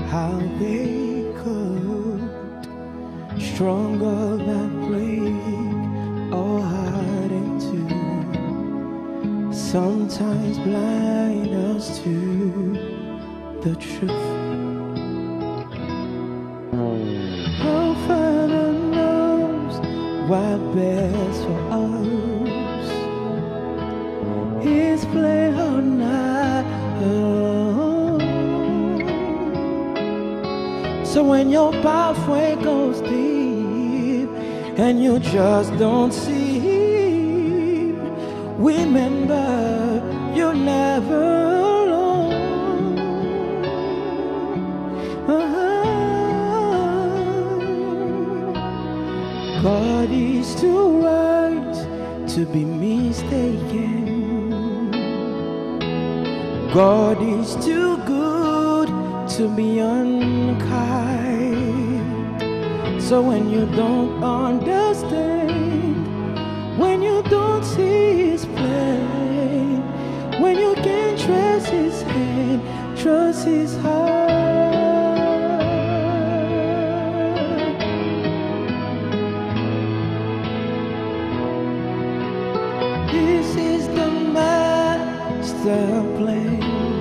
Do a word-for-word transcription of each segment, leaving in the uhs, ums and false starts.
how they could, stronger than break or hiding too, sometimes blind us to the truth. Our Father knows what best for us. His play or not alone. So when your pathway goes deep and you just don't see him, remember you're never alone. Uh-huh. God is too right to be mistaken. God is too good to be unkind. So when you don't understand, when you don't see his plan, when you can't trust his hand, trust his heart. This is the master plan.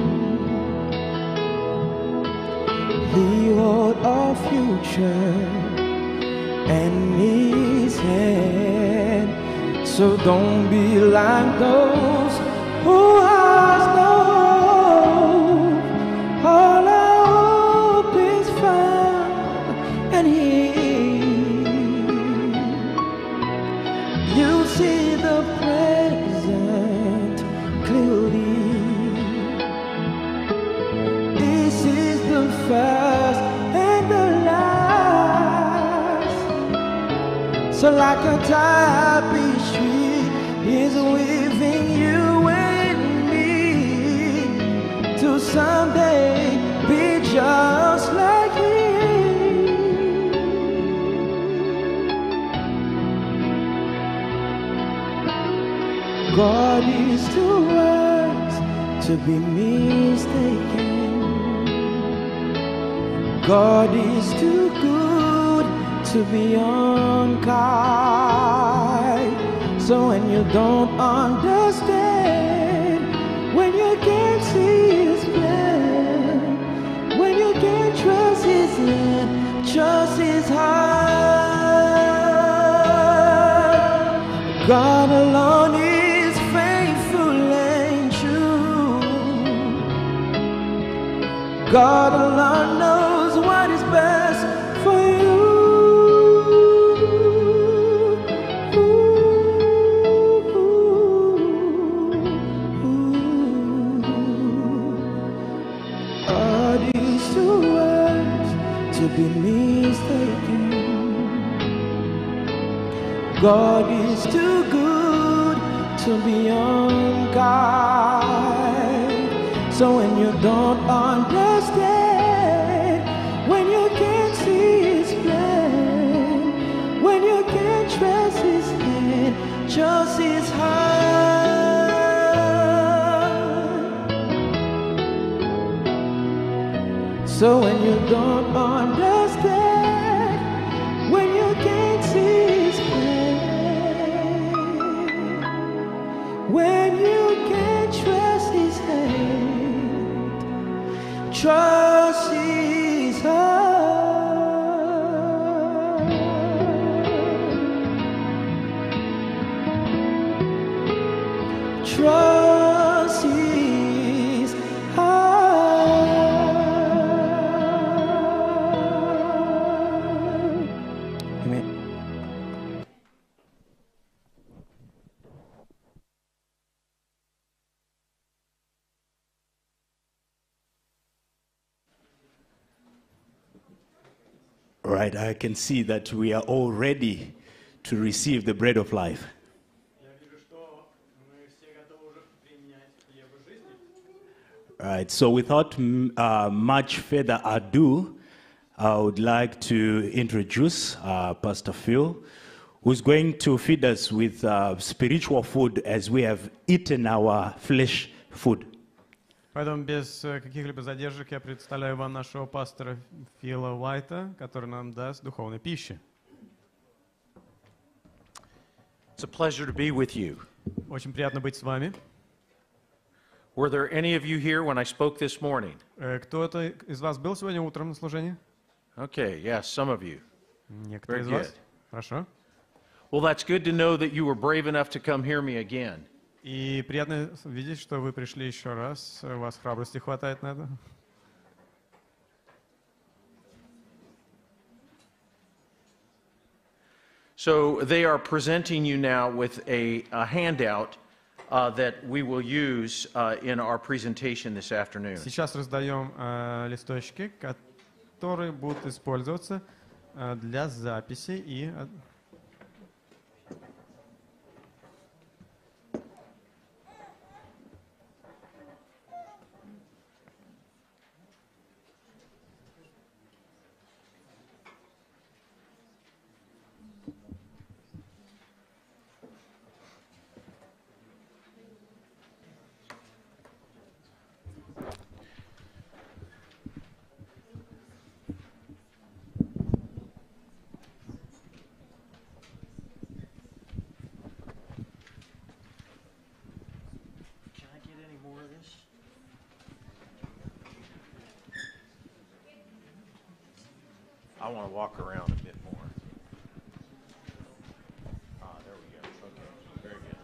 He wrote our future and his hand. So don't be like those who has no hope. All our hope is found and Him. You see the present clearly. This is the first and the last. So like a tapestry is weaving you and me to someday be just like Him. God is too wise to be mistaken. God is too good to be unkind. So when you don't understand, when you can't see his plan, when you can't trust his hand, trust his heart. God alone is faithful and true. God alone knows what is best for you. To be mistaken. God is too good to be unkind. So when you don't understand, when you can't see his plan, when you can't trust his hand, trust his heart. So when you don't understand, when you can't see his plan, when you can't trust his hand, trust his heart. Trust his heart. Right, I can see that we are all ready to receive the bread of life. Right, so without uh, much further ado, I would like to introduce uh, Pastor Phil, who's going to feed us with uh, spiritual food as we have eaten our flesh food. Поэтому без каких-либо задержек я представляю вам нашего пастора Фила Уайта, который нам даст духовной пищи. It's a pleasure to be with you. Очень приятно быть с вами. Were there any of you here when I spoke this morning? Кто-то из вас был сегодня утром на служении? Okay, yes, some of you. Некоторые из Very вас. good. Хорошо. Well, that's good to know that you were brave enough to come hear me again. И приятно видеть, что вы пришли еще раз. У вас храбрости хватает на это. So they are presenting you now with a, a handout uh, that we will use uh, in our presentation this afternoon. Сейчас раздаем э, листочки, которые будут использоваться э, для записи и э, I want to walk around a bit more. Ah, there we go. Okay, very good.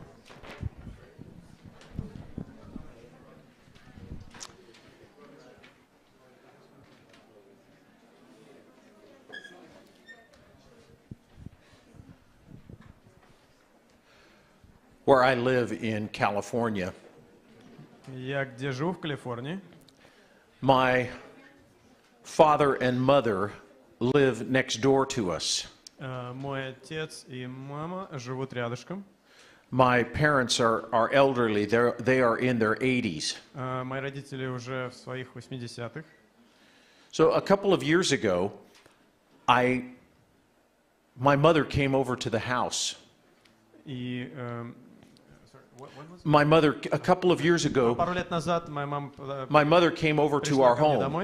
Where I live in California, я где живу в Калифорнии. my father and mother live next door to us. Э, Мой отец и мама живут рядышком. My parents are, are elderly. They're, they are in their eighties. Э, Мои родители уже в своих восьмидесятых. So a couple of years ago, I, my mother came over to the house. И эм, sorry, what- what was it? My mother, a couple of years ago, Пару лет назад моя мама э, my mother came over to пришла our ко мне home, домой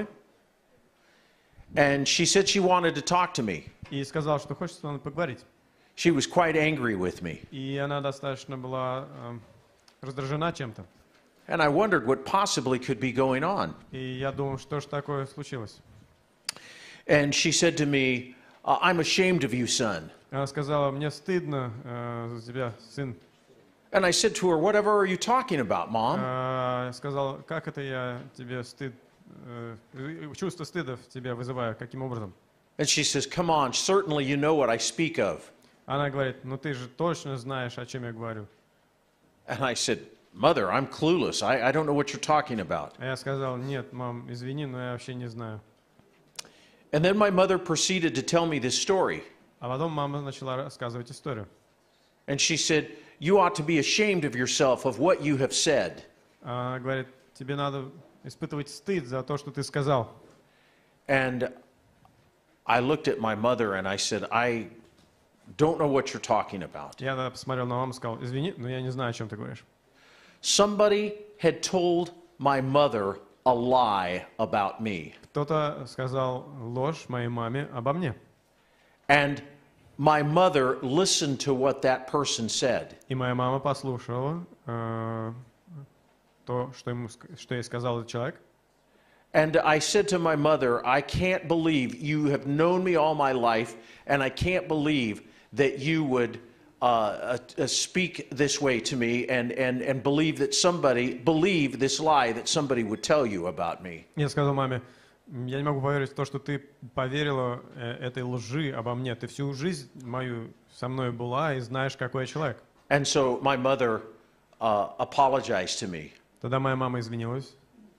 and she said she wanted to talk to me. и сказала, что хочет со мной поговорить. She was quite angry with me. И она достаточно была эм, раздражена чем-то. And I wondered what possibly could be going on. И я думал, что же такое случилось. And she said to me, "Uh, I'm ashamed of you, son." Она сказала, мне стыдно э, за тебя, сын. And I said to her, "Whatever are you talking about, Mom?" Э, Я сказал, как это я тебе стыд, э, чувство стыда в тебе вызываю, каким образом? And she says, "Come on, certainly you know what I speak of." Она говорит, ну ты же точно знаешь, о чем я говорю. And I said, "Mother, I'm clueless. I, I don't know what you're talking about." А я сказал, нет, мам, извини, но я вообще не знаю. And then my mother proceeded to tell me this story. А потом мама начала рассказывать историю. And she said, "You ought to be ashamed of yourself of what you have said." Она говорит, тебе надо испытывать стыд за то, что ты сказал. And I looked at my mother and I said, "I don't know what you're talking about." Я тогда посмотрел на маму и сказал, извини, но я не знаю, о чем ты говоришь. Somebody had told my mother a lie about me. Кто-то сказал ложь моей маме обо мне. And my mother listened to what that person said. И моя мама послушала э, то, что, ему, ск- что ей сказал этот человек. And I said to my mother, "I can't believe you have known me all my life, and I can't believe that you would uh, uh, speak this way to me and, and, and believe that somebody, believe this lie that somebody would tell you about me." Я сказал маме, я не могу поверить в то, что ты поверила э, этой лжи обо мне. Ты всю жизнь мою со мной была и знаешь, какой я человек. And so my mother uh, apologized to me. Тогда моя мама извинилась.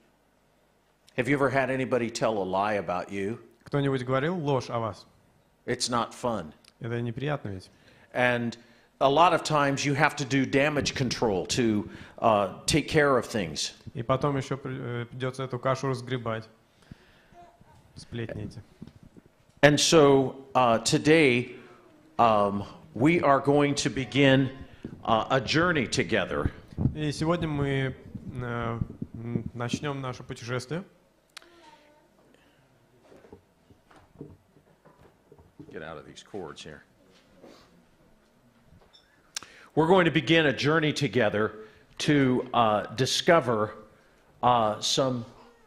Have you ever had anybody tell a lie about you? Кто-нибудь говорил ложь о вас? It's not fun. Это неприятно ведь. And a lot of times you have to do damage control to uh, take care of things. И потом еще при- э, придется эту кашу разгребать. Сплетни эти. And so uh, today um, we are going to begin uh, a journey together. И сегодня мы э, начнем наше путешествие. Get out of these cords here. We're going to begin a journey together to uh, discover uh, some.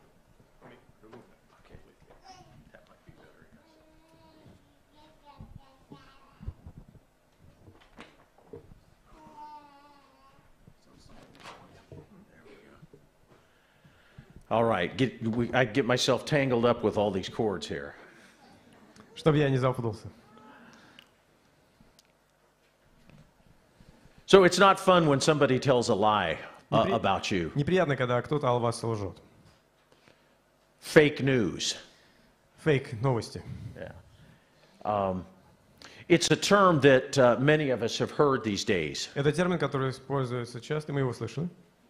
All right, get, we, I get myself tangled up with all these cords here. Чтобы я не запутался. So it's not fun when somebody tells a lie uh, Непри... about you. Неприятно, когда кто-то о вас лжет. Fake news. Фейк новости. Yeah. Um, it's a term that uh, many of us have heard these days. Это термин, который используется часто, мы его слышали.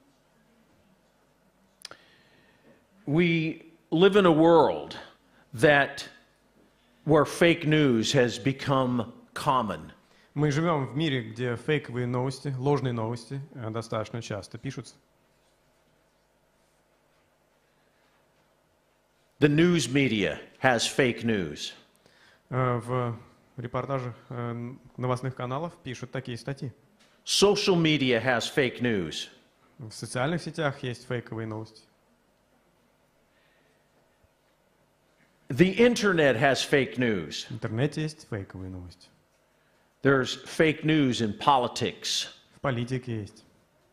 We live in a world that where fake news has become common. Мы живем в мире, где фейковые новости, ложные новости достаточно часто пишутся. The news media has fake news. В репортажах новостных каналов пишут такие статьи. Social media has fake news. В социальных сетях есть фейковые новости. The internet has fake news. В интернете есть фейковые новости. There's fake news in politics. В политике есть.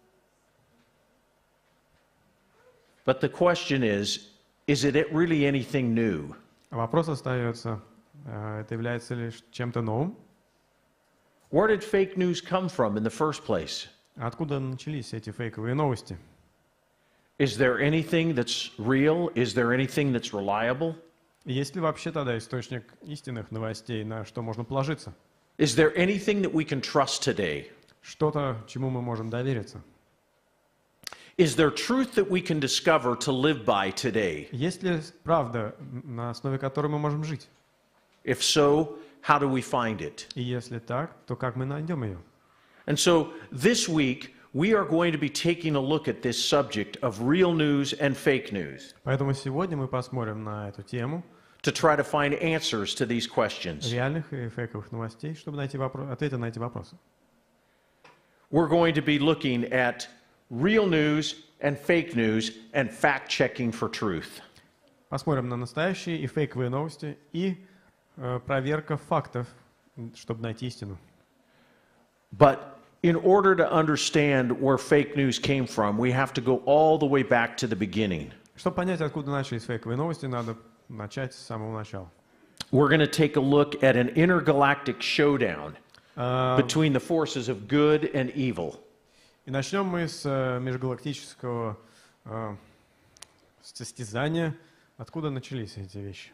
But the question is, is it really anything new? Вопрос остается, это является ли чем-то новым? Where did fake news come from in the first place? Откуда начались эти фейковые новости? Is there anything that's real? Is there anything that's reliable? Есть ли вообще тогда источник истинных новостей, на что можно положиться? Is there anything that we can trust today? Что-то, чему мы можем довериться? Is there truth that we can discover to live by today? Есть ли правда, на основе которой мы можем жить? If so, how do we find it? И если так, то как мы найдем ее? And so this week, we are going to be taking a look at this subject of real news and fake news. Поэтому сегодня мы посмотрим на эту тему to try to find answers to these questions. реальных и фейковых новостей, чтобы найти вопрос, ответы на эти вопросы. We're going to be looking at real news and fake news and fact-checking for truth. Посмотрим на настоящие и фейковые новости и э, проверка фактов, чтобы найти истину. But in order to understand where fake news came from, we have to go all the way back to the beginning. Чтобы понять, откуда начались фейковые новости, надо начать с самого начала. We're going to take a look at an intergalactic showdown uh, between the forces of good and evil. И начнем мы с uh, межгалактического uh, состязания. Откуда начались эти вещи?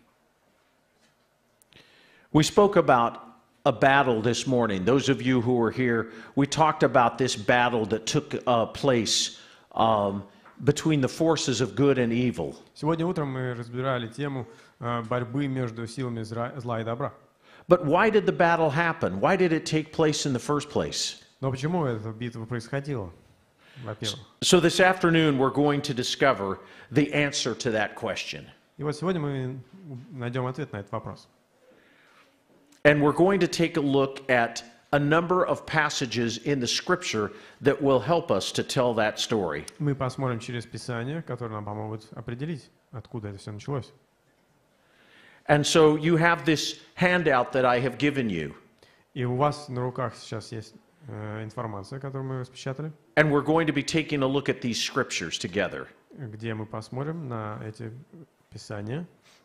We spoke about a battle this morning. Those of you who were here, we talked about this battle that took uh, place um, between the forces of good and evil. Сегодня утром мы разбирали тему uh, борьбы между силами зла и добра. But why did the battle happen? Why did it take place in the first place? Но почему эта битва происходила? Во-первых. So this afternoon we're going to discover the answer to that question. И вот сегодня мы найдем ответ на этот вопрос. And we're going to take a look at a number of passages in the scripture that will help us to tell that story. Мы посмотрим через Писание, которые нам помогут определить, откуда это все началось. And so you have this handout that I have given you. И у вас на руках сейчас есть э, информация, которую мы распечатали. And we're going to be taking a look at these scriptures together. Где мы посмотрим на эти Писания.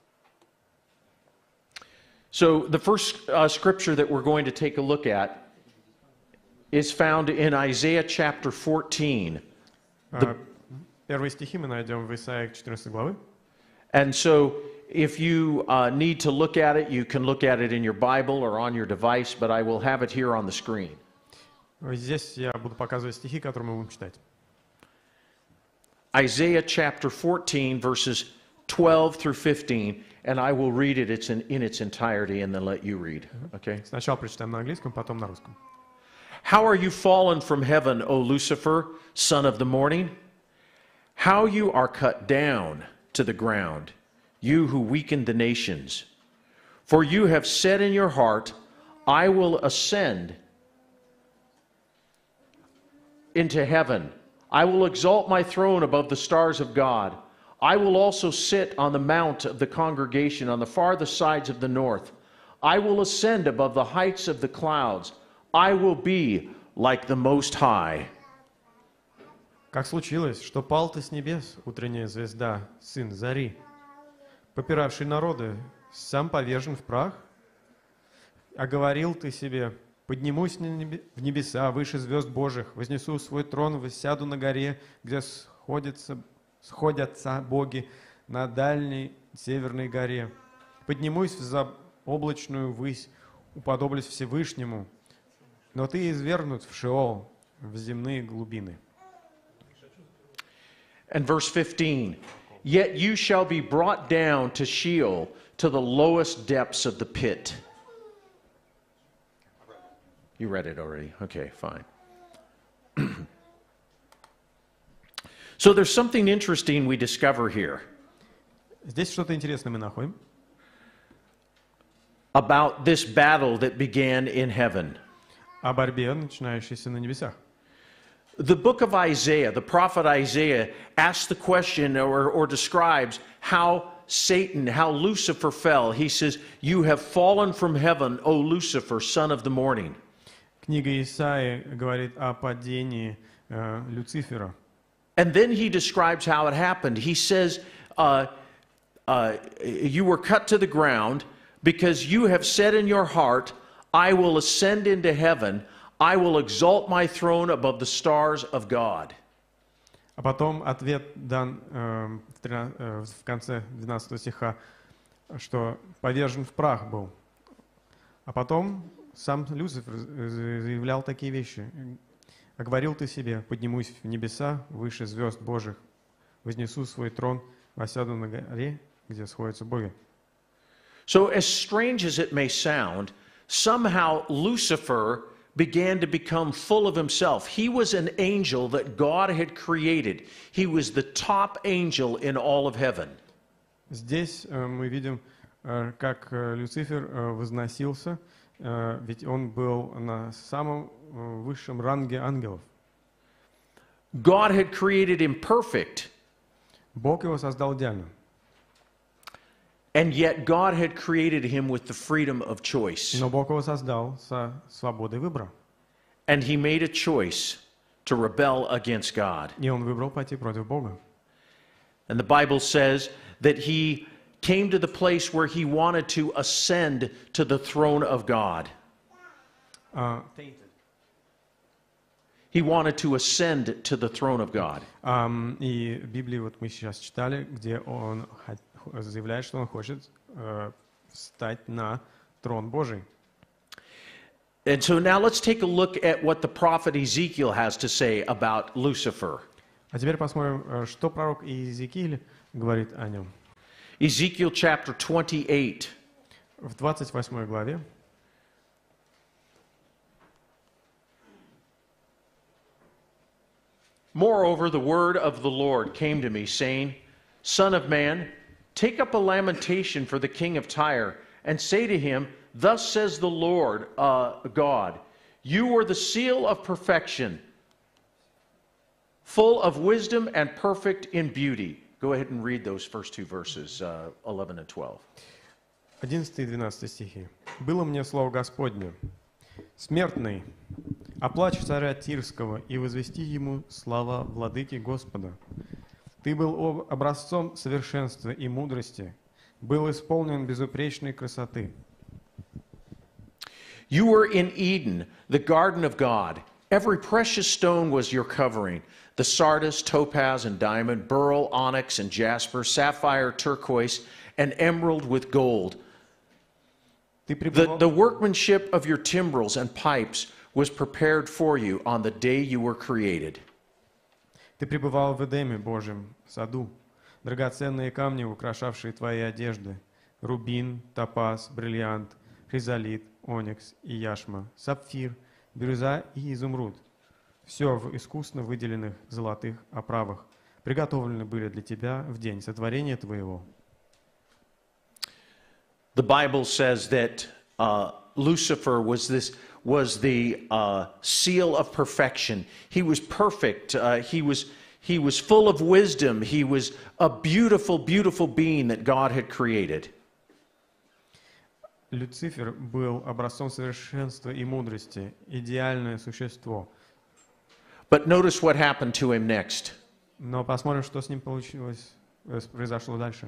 So the first uh, scripture that we're going to take a look at is found in Isaiah chapter fourteen. The, Первые стихи мы найдем в Исаии четырнадцатой главы. And so if you uh, need to look at it, you can look at it in your Bible or on your device, but I will have it here on the screen. Здесь я буду показывать стихи, которые мы будем читать. Isaiah chapter fourteen, verses twelve through fifteen, and I will read it it's in, in its entirety and then let you read. Okay? Сначала прочитаем на английском, потом на русском. How are you fallen from heaven, O Lucifer, son of the morning? how you are cut down to the ground, you who weakened the nations. For you have said in your heart, I will ascend into heaven. I will exalt my throne above the stars of God. I will also sit on the mount of the congregation on the farthest sides of the north. I will ascend above the heights of the clouds. I will be like the Most High. Как случилось, что пал ты с небес, утренняя звезда, сын зари, попиравший народы, сам повержен в прах? А говорил ты себе, поднимусь в небеса, выше звезд Божьих, вознесу свой трон, воссяду на горе, где сходятся, сходятся боги, на дальней северной горе. Поднимусь в заоблачную высь, уподоблюсь Всевышнему, но ты извергнут в Шеол, в земные глубины. And verse fifteen, yet you shall be brought down to Sheol, to the lowest depths of the pit. You read it already. Okay, fine. So there's something interesting we discover here. Здесь что-то интересное мы находим. About this battle that began in heaven. О борьбе, начинающейся на небесах. The book of Isaiah, the prophet Isaiah, asks the question or, or describes how Satan, how Lucifer fell. He says, you have fallen from heaven, O Lucifer, son of the morning. Книга Исаии говорит о падении э, Люцифера. And then he describes how it happened. He says, uh, uh, you were cut to the ground because you have said in your heart, I will ascend into heaven. I will exalt my throne above the stars of God. А потом ответ дан э, в, тринадцатом, э, в конце двенадцатого стиха, что повержен в прах был. А потом сам Люцифер заявлял такие вещи. «А говорил ты себе, поднимусь в небеса, выше звезд Божьих, вознесу свой трон, восяду на горе, где сходятся боги». So as strange as it may sound, somehow Lucifer began to become full of himself. He was an angel that God had created. He was the top angel in all of heaven. Здесь э, мы видим, э, как э, Люцифер э, возносился, э, ведь он был на самом э, высшем ранге ангелов. God had created him perfect. Бог его создал идеально. And yet God had created him with the freedom of choice. Но Бог его создал со свободой выбора. And he made a choice to rebel against God. И он выбрал пойти против Бога. And the Bible says that he came to the place where he wanted to ascend to the throne of God. Uh, he wanted to ascend to the throne of God. Um, и в Библии вот мы сейчас читали, где он заявляет, что он хочет uh, встать на трон Божий. And so now let's take a look at what the prophet Ezekiel has to say about Lucifer. А теперь посмотрим, что пророк Иезекииль говорит о нем. Ezekiel chapter twenty-eight. В двадцать восьмой главе. Moreover, the word of the Lord came to me, saying, Son of man, take up a lamentation for the king of Tyre, and say to him, Thus says the Lord uh, God, you are the seal of perfection, full of wisdom and perfect in beauty. Go ahead and read those first two verses, uh, eleven and twelve. одиннадцатый и двенадцатый стихи. «Было мне слово Господне, смертный, оплачь царя Тирского и возвести ему слава владыки Господа. Ты был образцом совершенства и мудрости, был исполнен безупречной красоты». You were in Eden, the garden of God. Every precious stone was your covering. The sardius, topaz, and diamond, beryl, onyx, and jasper, sapphire, turquoise, and emerald with gold. The, the workmanship of your timbrels and pipes was prepared for you on the day you were created. Ты пребывал в Эдеме Божьем саду, драгоценные камни, украшавшие твои одежды, рубин, топаз, бриллиант, хризолит, оникс и яшма, сапфир, бирюза и изумруд. Все в искусно выделенных золотых оправах, приготовлены были для тебя в день сотворения твоего. The Bible says that uh, Lucifer was this was the uh, seal of perfection. He was perfect. Uh, he was he was full of wisdom. He was a beautiful, beautiful being that God had created. Люцифер был образцом совершенства и мудрости, идеальное существо. But notice what happened to him next. Но посмотрим, что с ним получилось, произошло дальше.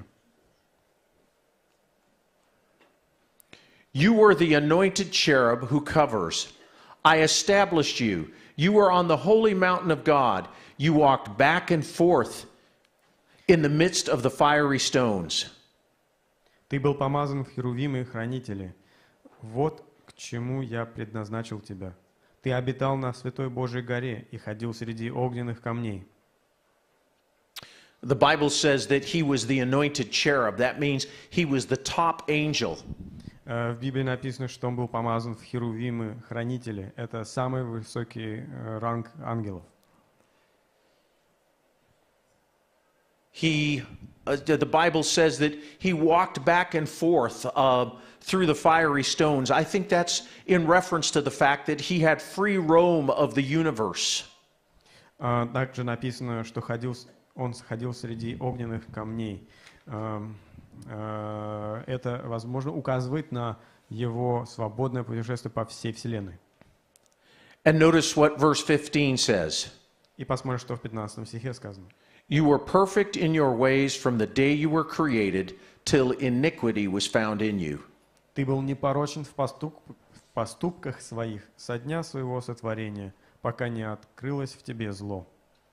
You were the anointed cherub who covers. I established you. You were on the holy mountain of God. You walked back and forth in the midst of the fiery stones. Ты был помазан в херувимы и хранители. Вот к чему я предназначил тебя. Ты обитал на святой Божьей горе и ходил среди огненных камней. The Bible says that he was the anointed cherub. That means he was the top angel. В Библии написано, что он был помазан в херувимы хранители. Это самый высокий ранг ангелов. He, uh, the Bible says that he walked back and forth uh, through the fiery stones. I think that's in reference to the fact that he had free roam of the universe. Также написано, что ходил, он ходил среди огненных камней. Это, возможно, указывает на его свободное путешествие по всей Вселенной. And notice what verse fifteen says. И посмотрим, что в пятнадцатом стихе сказано. You were perfect in your ways from the day you were created till iniquity was found in you. Ты был непорочен в, поступ, в поступках своих со дня своего сотворения, пока не открылось в тебе зло.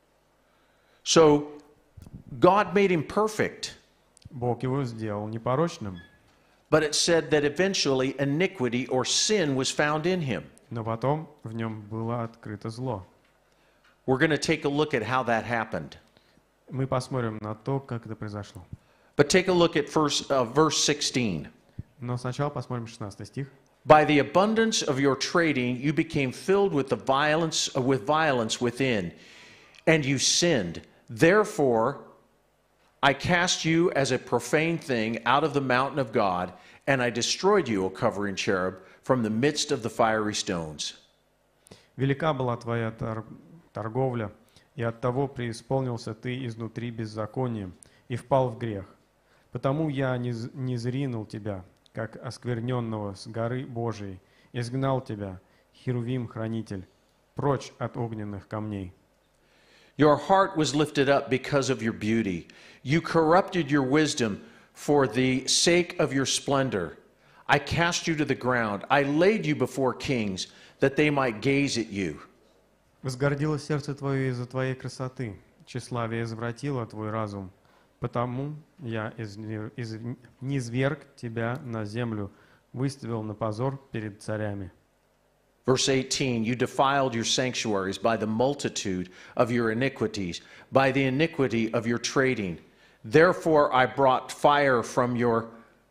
So, God made him perfect. Бог его сделал непорочным. But it said that eventually iniquity or sin was found in him. Но потом в нем было открыто зло. We're going to take a look at how that happened. Мы посмотрим на то, как это произошло. But take a look at first, uh, verse sixteen. Но сначала посмотрим шестнадцатый стих. By the abundance of your trading, you became filled with the violence, uh, with violence within, and you sinned. Therefore, I cast you as a profane thing out of the mountain of God, and I destroyed you, O covering cherub, from the midst of the fiery stones. Велика была твоя тор- торговля, и оттого преисполнился ты изнутри беззаконием и впал в грех. Потому я низ- низринул тебя, как оскверненного с горы Божией, изгнал тебя, херувим-хранитель, прочь от огненных камней. Your heart was lifted up because of your beauty. You corrupted your wisdom for the sake of your splendor. I cast you to the ground. I laid you before kings, that they might gaze at you. Возгордилось сердце твое из-за твоей красоты, тщеславие извратило твой разум. Потому я изнер- из- низверг тебя на землю, выставил на позор перед царями. Verse eighteen, you defiled your sanctuaries by the multitude of your iniquities, by the iniquity of your trading. Therefore I brought fire from your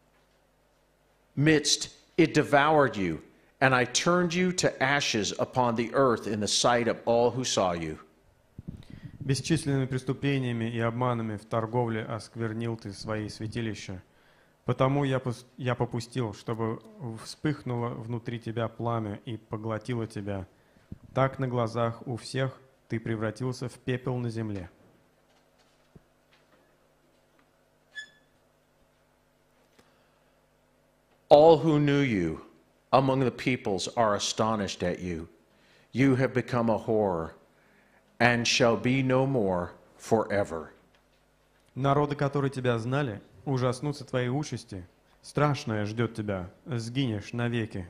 midst, it devoured you, and I turned you to ashes upon the earth in the sight of all who saw you. Бесчисленными преступлениями и обманами в торговле осквернил ты свои святилища. Потому я, пус- я попустил, чтобы вспыхнуло внутри тебя пламя и поглотило тебя. Так на глазах у всех ты превратился в пепел на земле. All who knew you among the peoples are astonished at you. You have become a horror, and shall be no more forever. Народы, которые тебя знали, ужаснутся твоей участи. Страшное ждет тебя, сгинешь навеки.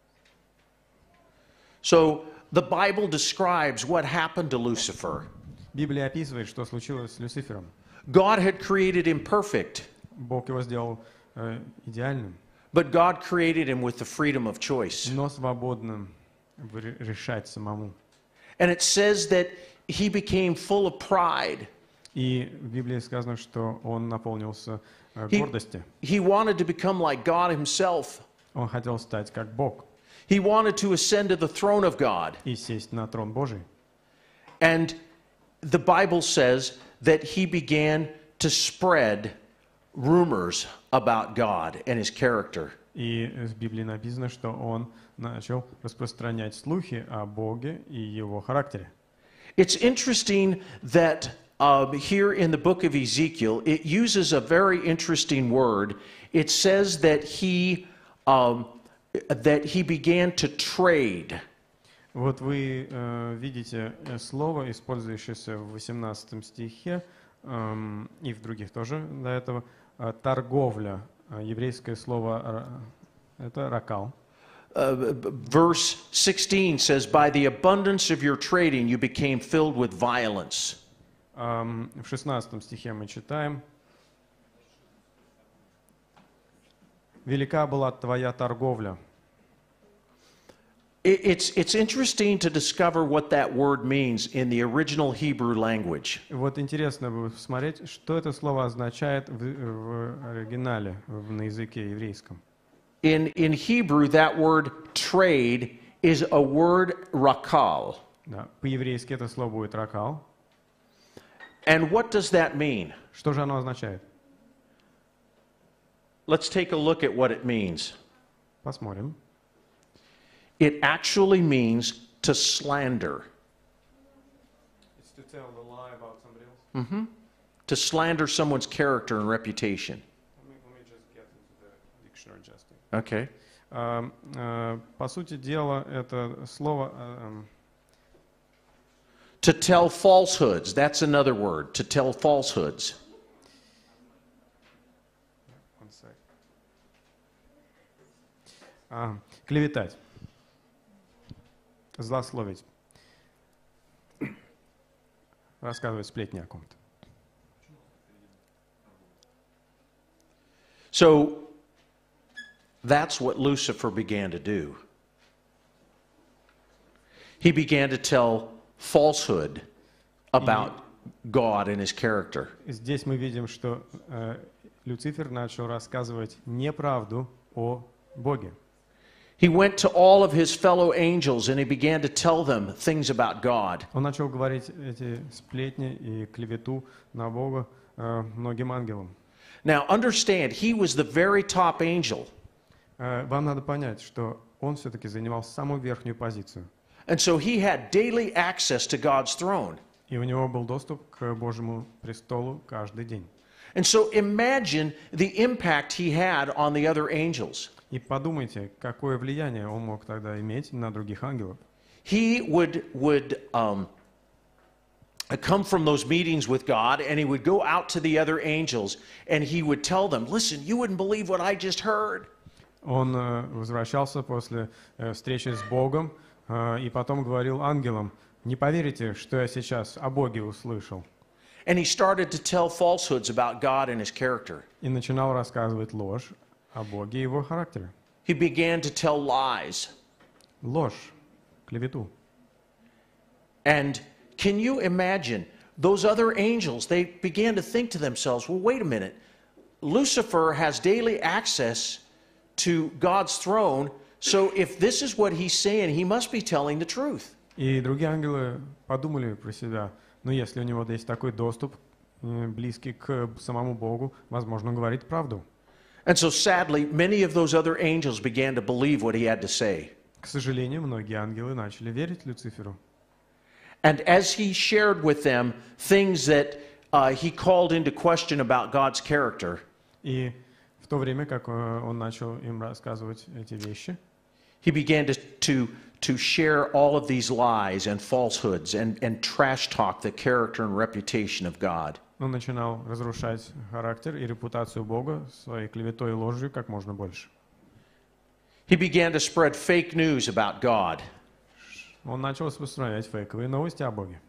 So the Bible describes what happened to Lucifer. Библия описывает, что случилось с Люцифером. God had created him perfect, Бог его сделал э, идеальным, but God created him with the freedom of choice. но свободным в- решать самому. And it says that he became full of pride. И в Библии сказано, что он наполнился э, He, гордостью. he wanted to become like God himself. Он хотел стать как Бог He wanted to ascend to the throne of God. и сесть на трон Божий. And the Bible says that he began to spread rumors about God and his character. И в Библии написано, что он начал распространять слухи о Боге и его характере. It's interesting that uh, here in the book of Ezekiel, it uses a very interesting word. It says that he um, that he began to trade. Вот вы э, видите слово, использующееся в восемнадцатом стихе, э, и в других тоже до этого, э, торговля. Еврейское слово э, это ракал. Uh, verse sixteen says, "By the abundance of your trading, you became filled with violence." Um, в шестнадцатом стихе мы читаем: «Велика была твоя торговля». It, it's it's interesting to discover what that word means in the original Hebrew language. Вот интересно будет посмотреть, что это слово означает в, в оригинале, в, на языке еврейском. In, in Hebrew, that word trade is a word rakal. Да, по-еврейски это слово будет ракал. And what does that mean? Что же оно означает? Let's take a look at what it means. Посмотрим. It actually means to slander. It's to tell the lie about somebody else. Mm-hmm. To slander someone's character and reputation. Let me, let me just get into the dictionary just. Okay. Uh, uh, по сути дела, это слово... Uh, To tell falsehoods, that's another word, to tell falsehoods. One sec. А, клеветать. Злословить. Рассказывать сплетни о ком-то. So, that's what Lucifer began to do. He began to tell falsehood about God and his character. Здесь мы видим, что э, Люцифер начал рассказывать неправду о Боге. He went to all of his fellow angels and he began to tell them things about God. Он начал говорить эти сплетни и клевету на Бога э, многим ангелам. Now understand, he was the very top angel. Э, вам надо понять, что он все-таки занимал самую верхнюю позицию. And so he had daily access to God's throne. И у него был доступ к Божьему престолу каждый день. And so imagine the impact he had on the other angels. И подумайте, какое влияние он мог тогда иметь на других ангелов. He would would um, come from those meetings with God, and he would go out to the other angels, and he would tell them, "Listen, you wouldn't believe what I just heard." Он э, возвращался после э, встречи с Богом, и потом говорил ангелам: не поверите, что я сейчас о Боге услышал. And he started to tell falsehoods about God and his character. И начинал рассказывать ложь о Боге и его характере. He began to tell lies. Ложь, клевету. And can you imagine those other angels? They began to think to themselves, well, wait a minute. Lucifer has daily access to God's throne. So if this is what he's saying, he must be telling the truth. И другие ангелы подумали про себя: ну, если у него есть такой доступ, близкий к самому Богу, возможно, он говорит правду. And so sadly, many of those other angels began to believe what he had to say. К сожалению, многие ангелы начали верить Люциферу. And as he shared with them things that uh, he called into question about God's character, И в то время, как он начал им рассказывать эти вещи, he began to, to, to share all of these lies and falsehoods and, and trash talk the character and reputation of God. он начинал разрушать характер и репутацию Бога своей клеветой и ложью как можно больше. He began to spread fake news about God. Он начал распространять фейковые новости о Боге.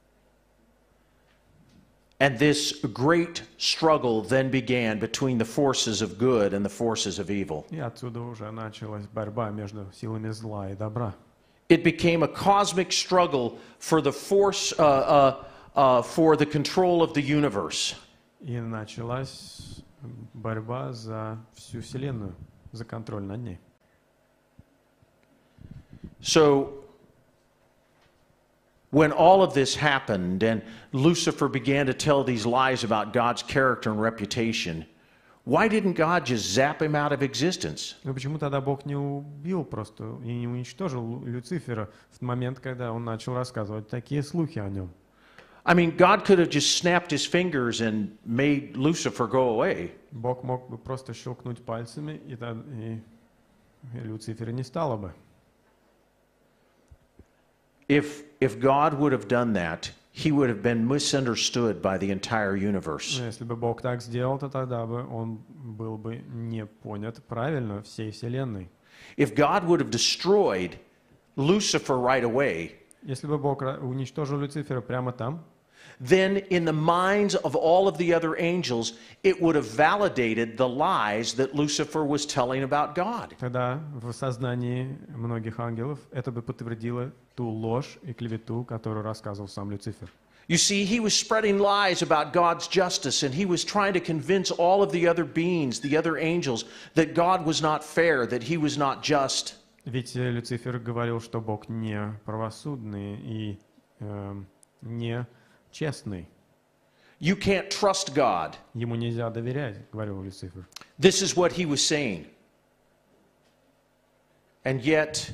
And this great struggle then began between the forces of good and the forces of evil. И отсюда уже началась борьба между силами зла и добра. It became a cosmic struggle for the force, uh, uh, uh, for the control of the universe. И началась борьба за всю Вселенную, за контроль над ней. So, when all of this happened and Lucifer began to tell these lies about God's character and reputation, why didn't God just zap him out of existence? Но почему тогда Бог не убил просто и не уничтожил Люцифера в момент, когда он начал рассказывать такие слухи о нем? I mean, God could have just snapped his fingers and made Lucifer go away. Бог мог бы просто щелкнуть пальцами, и, та- и Люцифера не стало бы. If, if God would have done that, he would have been misunderstood by the entire universe. Но если бы Бог так сделал, то тогда бы он был бы не понят правильно всей Вселенной. If God would have destroyed Lucifer right away, Если бы Бог ра- уничтожил Люцифера прямо там, then in the minds of all of the other angels, it would have validated the lies that Lucifer was telling about God. тогда в сознании многих ангелов это бы подтвердило ту ложь и клевету, которую рассказывал сам Люцифер. You see, he was spreading lies about God's justice, and he was trying to convince all of the other beings, the other angels, that God was not fair, that he was not just. Ведь э, Люцифер говорил, что Бог не правосудный и э, не честный. You can't trust God. Ему нельзя доверять, говорил Люцифер. This is what he was saying. And yet,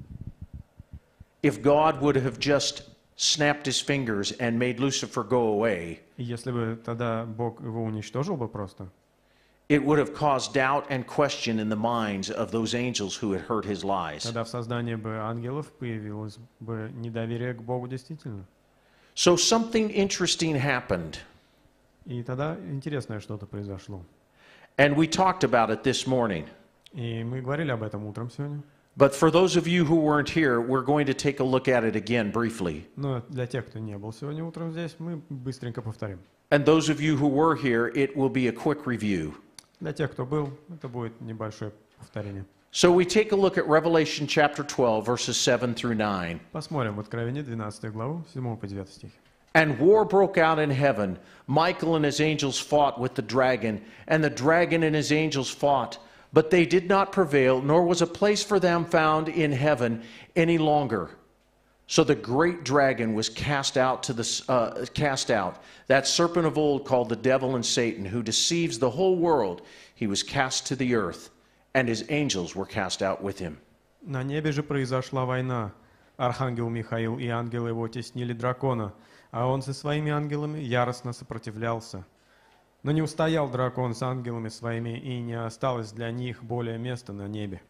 if God would have just snapped his fingers and made Lucifer go away, И если бы тогда Бог его уничтожил бы просто, it would have caused doubt and question in the minds of those angels who had heard his lies. тогда в сознании бы ангелов появилось бы недоверие к Богу действительно. So something interesting happened, И тогда интересное что-то произошло. and we talked about it this morning. И мы говорили об этом утром сегодня. But for those of you who weren't here, we're going to take a look at it again briefly. Но для тех, кто не был сегодня утром здесь, мы быстренько повторим. And those of you who were here, it will be a quick review. Для тех, кто был, это будет небольшое повторение. So we take a look at Revelation chapter twelve, verses seven through nine. Посмотрим в Откровении двенадцатую главу, седьмой по девятый стих. And war broke out in heaven. Michael and his angels fought with the dragon, and the dragon and his angels fought. But they did not prevail, nor was a place for them found in heaven any longer. So the great dragon was cast out to the uh, cast out, that serpent of old called the devil and Satan, who deceives the whole world. He was cast to the earth, and his angels were cast out with him. На небе же произошла война. Архангел Михаил и ангелы его теснили дракона, а он со своими ангелами яростно сопротивлялся. Но не устоял дракон с ангелами своими, и не осталось для них более места на небе.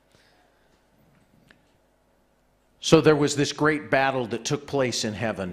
So there was this great battle that took place in heaven.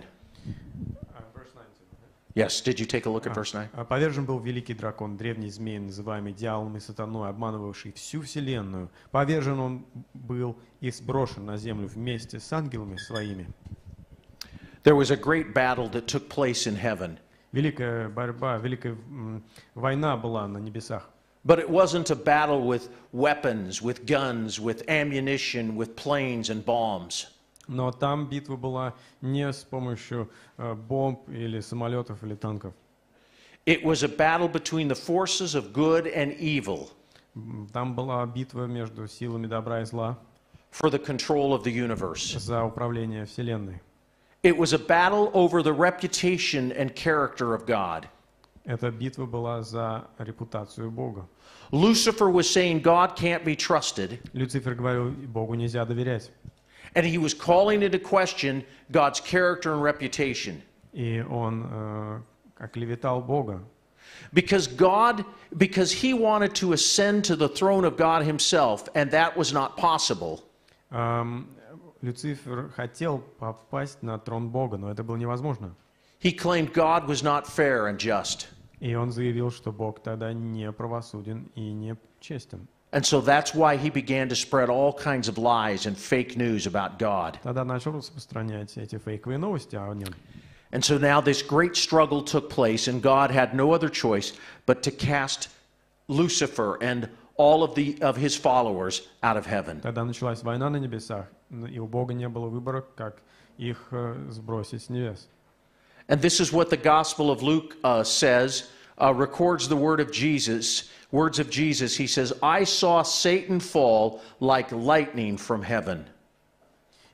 Yes, did you take a look at verse nine? А повержен был великий дракон, древний змей, называемый дьяволом и сатаной, обманывавший всю вселенную. Повержен он был и сброшен на землю вместе с ангелами своими. There was a great battle that took place in heaven. Великая борьба, великая м, война была на небесах. But it wasn't a battle with weapons, with guns, with ammunition, with planes and bombs. Но там битва была не с помощью э, бомб или самолетов или танков. It was a battle between the forces of good and evil М, Там была битва между силами добра и зла for the control of the universe. за управление Вселенной. It was a battle over the reputation and character of God. Эта битва была за репутацию Бога. Lucifer was saying God can't be trusted, Люцифер говорил, Богу нельзя доверять. and he was calling into question God's character and reputation. И он э, оклеветал Бога. Because God, because he wanted to ascend to the throne of God himself, and that was not possible. Эм, Люцифер хотел попасть на трон Бога, но это было невозможно. He claimed God was not fair and just. И он заявил, что Бог тогда не правосуден и не честен. And so that's why he began to spread all kinds of lies and fake news about God. Тогда начал распространять эти фейковые новости о нем. And so now this great struggle took place, and God had no other choice but to cast Lucifer and all of, the, of his followers out of heaven. Тогда началась война на небесах, и у Бога не было выбора, как их э, сбросить с небес. And this is what the Gospel of Luke uh, says, uh, records the word of Jesus, words of Jesus. He says, I saw Satan fall like lightning from heaven.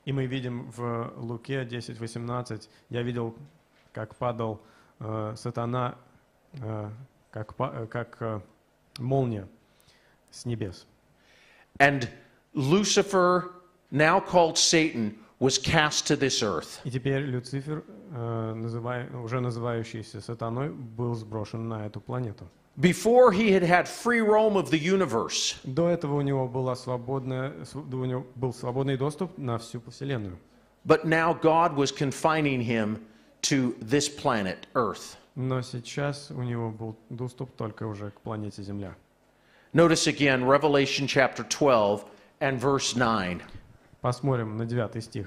И мы видим в Луке десять восемнадцать, я видел, как падал э, сатана, э, как, па- как э, молния с небес. And Lucifer, now called Satan, was cast to this earth. И теперь Люцифер, э, называй- уже называющийся сатаной, был сброшен на эту планету. Before he had had free roam of the universe, До этого у него, была свободная, св- у него был свободный доступ на всю Вселенную. but now God was confining him to this planet, Earth. Но сейчас у него был доступ только уже к планете Земля. Notice again Revelation chapter twelve and verse nine. Посмотрим на девятый стих.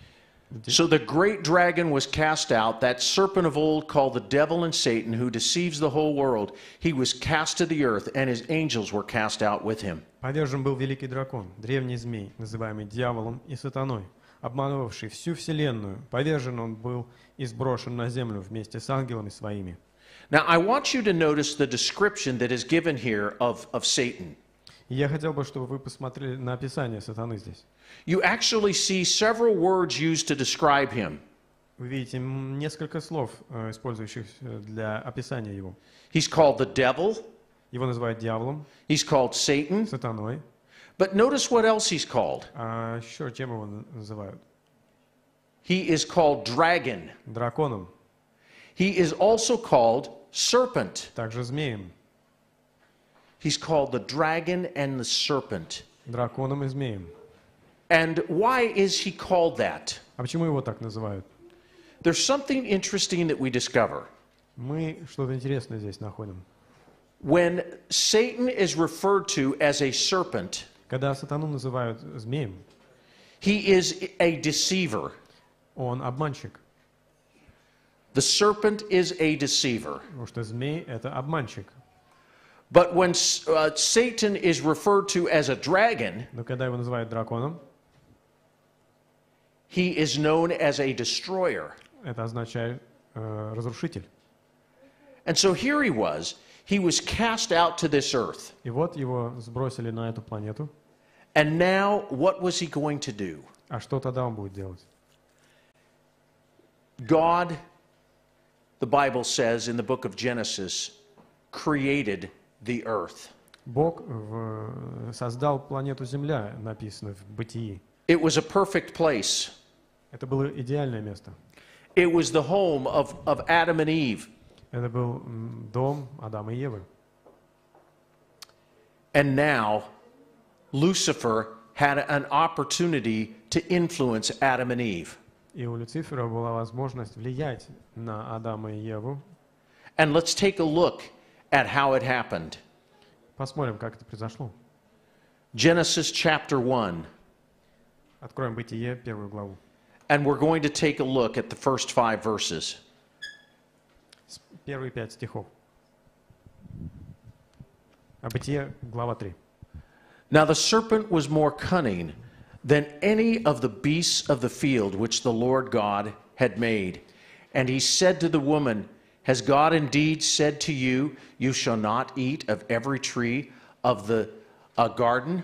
So the great dragon was cast out, that serpent of old called the devil and Satan, who deceives the whole world. He was cast to the earth, and his angels were cast out with him. Повержен был великий дракон, древний змей, называемый дьяволом и сатаной, обманувавший всю вселенную. Повержен он был и сброшен на землю вместе с ангелами своими. Now I want you to notice the description that is given here of, of Satan. И я хотел бы, чтобы вы посмотрели на описание сатаны здесь. You actually see several words used to describe him. Вы видите м, несколько слов, э, использующихся для описания его. He's called the devil, Его называют дьяволом, he's called Satan, сатаной. but notice what else he's called. А еще чем его н- называют? He is called dragon. Драконом, He is also called serpent. также змеем. He's called the dragon and the serpent. Драконом и змеем. And why is he called that? А почему его так называют? There's something interesting that we discover. Мы что-то интересное здесь находим. When Satan is referred to as a serpent, Когда сатану называют змеем, he is a deceiver. он обманщик. The serpent is a deceiver. Потому что змей — это обманщик. But when uh, Satan is referred to as a dragon, Но когда его называют драконом, he is known as a destroyer. это означает э, разрушитель. And so here he was. He was cast out to this earth. И вот его сбросили на эту планету. And now, what was he going to do? А что тогда он будет делать? God, the Bible says in the book of Genesis, created the earth. Бог в- создал планету Земля, написано в Бытии. It was a perfect place. Это было идеальное место. It was the home of, of Adam and Eve. Это был м, дом Адама и Евы. And now, Lucifer had an opportunity to influence Adam and Eve. И у Люцифера была возможность влиять на Адама и Еву. And let's take a look at how it happened. Посмотрим, как это произошло. Genesis chapter one. Откроем Бытие, первую главу. And we're going to take a look at the first five verses. С- Первые пять стихов. А Бытие, глава три. Now the serpent was more cunning than any of the beasts of the field which the Lord God had made. And he said to the woman, Has God indeed said to you, You shall not eat of every tree of the uh, garden?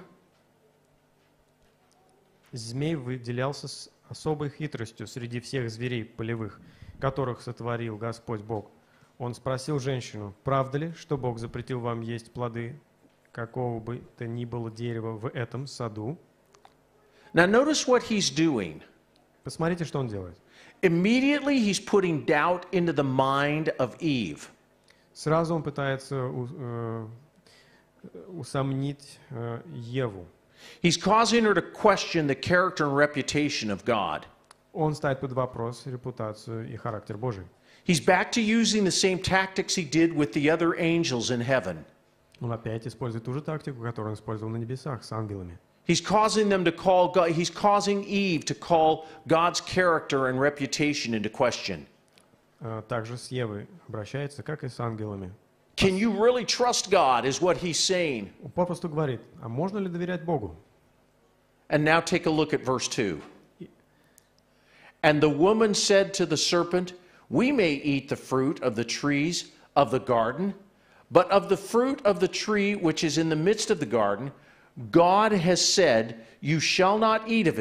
Змей выделялся с особой хитростью среди всех зверей полевых, которых сотворил Господь Бог. Он спросил женщину: правда ли, что Бог запретил вам есть плоды какого бы то ни было дерева в этом саду? Now notice what he's doing. Посмотрите, что он делает. Immediately he's putting doubt into the mind of Eve. Сразу он пытается у- э, усомнить э, Еву. He's causing her to question the character and reputation of God. Он ставит под вопрос репутацию и характер Божий. He's back to using the same tactics he did with the other angels in heaven. Он опять использует ту же тактику, которую он использовал на небесах с ангелами. He's causing them to call God, he's causing Eve to call God's character and reputation into question. Э, Также с Евой обращается, как и с ангелами. Can you really trust God, is what he's saying. Он попросту говорит: а можно ли доверять Богу? And now take a look at verse two. And the woman said to the serpent, We may eat the fruit of the trees of the garden, but of the fruit of the tree which is in the midst of the garden, God has said, You shall not eat of it,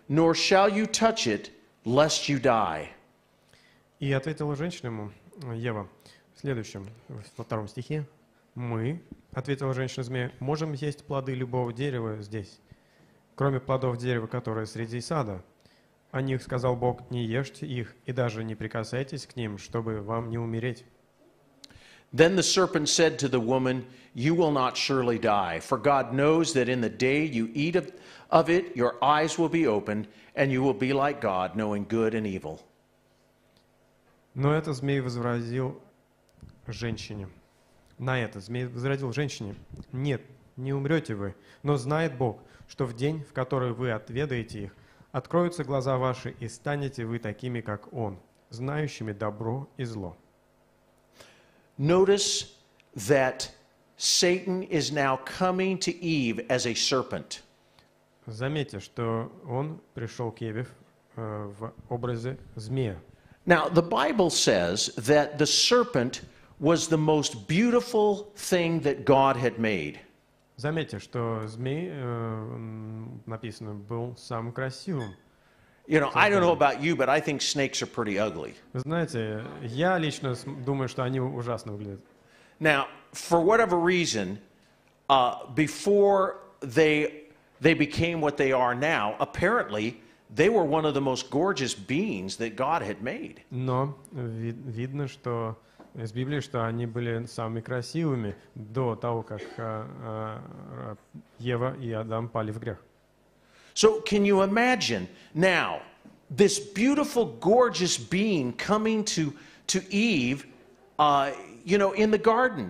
nor shall you touch it, lest you die. И ответила женщина ему, Ева, в следующем, во втором стихе, мы, ответила женщина змея, можем есть плоды любого дерева здесь, кроме плодов дерева, которое среди сада. О них сказал Бог, не ешьте их и даже не прикасайтесь к ним, чтобы вам не умереть. Then the serpent said to the woman, you will not surely die, for God knows that in the day you eat of, of it, your eyes will be opened, and you will be like God, knowing good and evil. Но это змей возразил женщине. На это змей возразил женщине. Нет, не умрете вы, но знает Бог, что в день, в который вы отведаете их, откроются глаза ваши, и станете вы такими, как Он, знающими добро и зло. Notice that Satan is now coming to Eve as a serpent. Заметьте, что он пришел к Еве э, в образе змея. Now, the Bible says that the serpent was the most beautiful thing that God had made. Заметьте, что змей, э, написано, был самым красивым. You know, I don't know about you, but I think snakes are pretty ugly. Вы знаете, я лично думаю, что они ужасно выглядят. Now, for whatever reason, uh, before they they became what they are now, apparently they were one of the most gorgeous beings that God had made. Но ви- видно, что из Библии, что они были самыми красивыми до того, как э, э, Ева и Адам пали в грех. So, can you imagine now this beautiful, gorgeous being coming to to Eve, uh, you know, in the garden?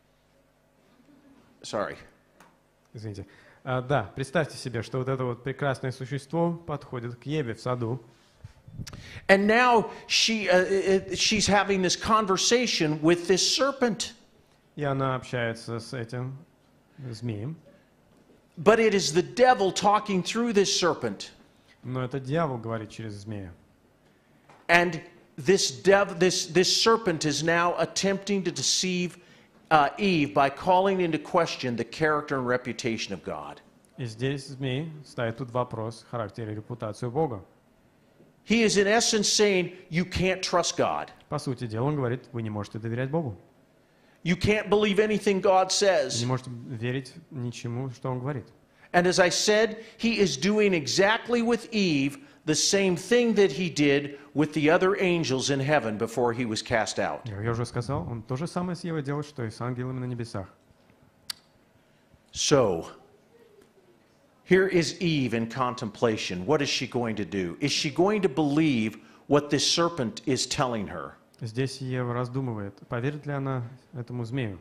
Sorry. Извините. А, да, представьте себе, что вот это вот прекрасное существо подходит к Еве в саду. And now she uh, she's having this conversation with this serpent. И она общается с этим змеем. But it is the devil talking through this serpent. Но это дьявол говорит через змея. And this dev, this this serpent is now attempting to deceive uh, Eve by calling into question the character and reputation of God. И здесь змей ставит тут вопрос характера и репутацию Бога. He is in essence saying you can't trust God. По сути дела, он говорит, вы не можете доверять Богу. You can't believe anything God Вы says. не можете верить ничему, что он говорит. And as I said, he is doing exactly with Eve the same thing that he did with the other angels in heaven before he was cast out. Я уже сказал, он то же самое с Евой делает, что и с ангелами на небесах. So, here is Eve in contemplation. What is she going to do? Is she going to believe what this serpent is telling her? Здесь Ева раздумывает, поверит ли она этому змею.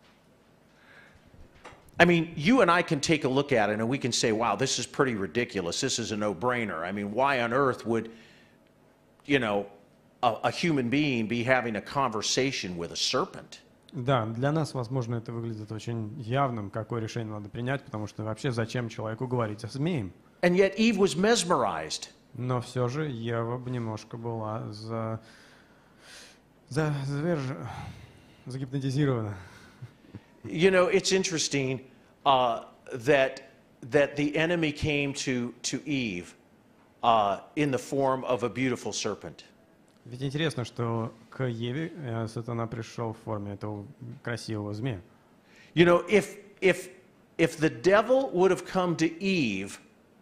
I mean, you and I can take a look at it and we can say, wow, this is pretty ridiculous. This is a no-brainer. I mean, why on earth would, you know, a, a human being be having a conversation with a serpent? Да, для нас, возможно, это выглядит очень явным, какое решение надо принять, потому что вообще зачем человеку говорить о змее? And yet Eve was mesmerized. Но все же Ева бы немножко была за... за... заверж... загипнотизирована. You know, it's interesting uh, that that the enemy came to to Eve uh, in the form of a beautiful serpent. Ведь интересно, что к Еве э, сатана пришел в форме этого красивого змея. You know, if if if the devil would have come to Eve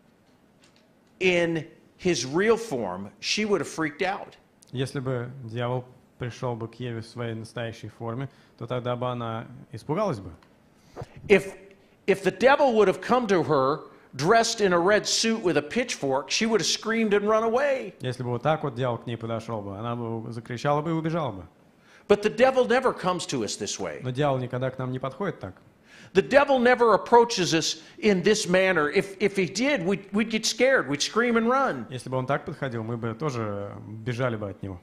in his real form, she would have freaked out. Если бы дьявол пришел бы к Еве в своей настоящей форме, то тогда бы она испугалась бы. If if the devil would have come to her dressed in a red suit with a pitchfork, she would have screamed and run away. Если бы вот так вот дьявол к ней подошел бы, она бы закричала бы и убежала бы. But the devil never comes to us this way. Но дьявол никогда к нам не подходит так. The devil never approaches us in this manner. If if he did, we'd, we'd get scared. We'd scream and run. Если бы он так подходил, мы бы тоже бежали бы от него.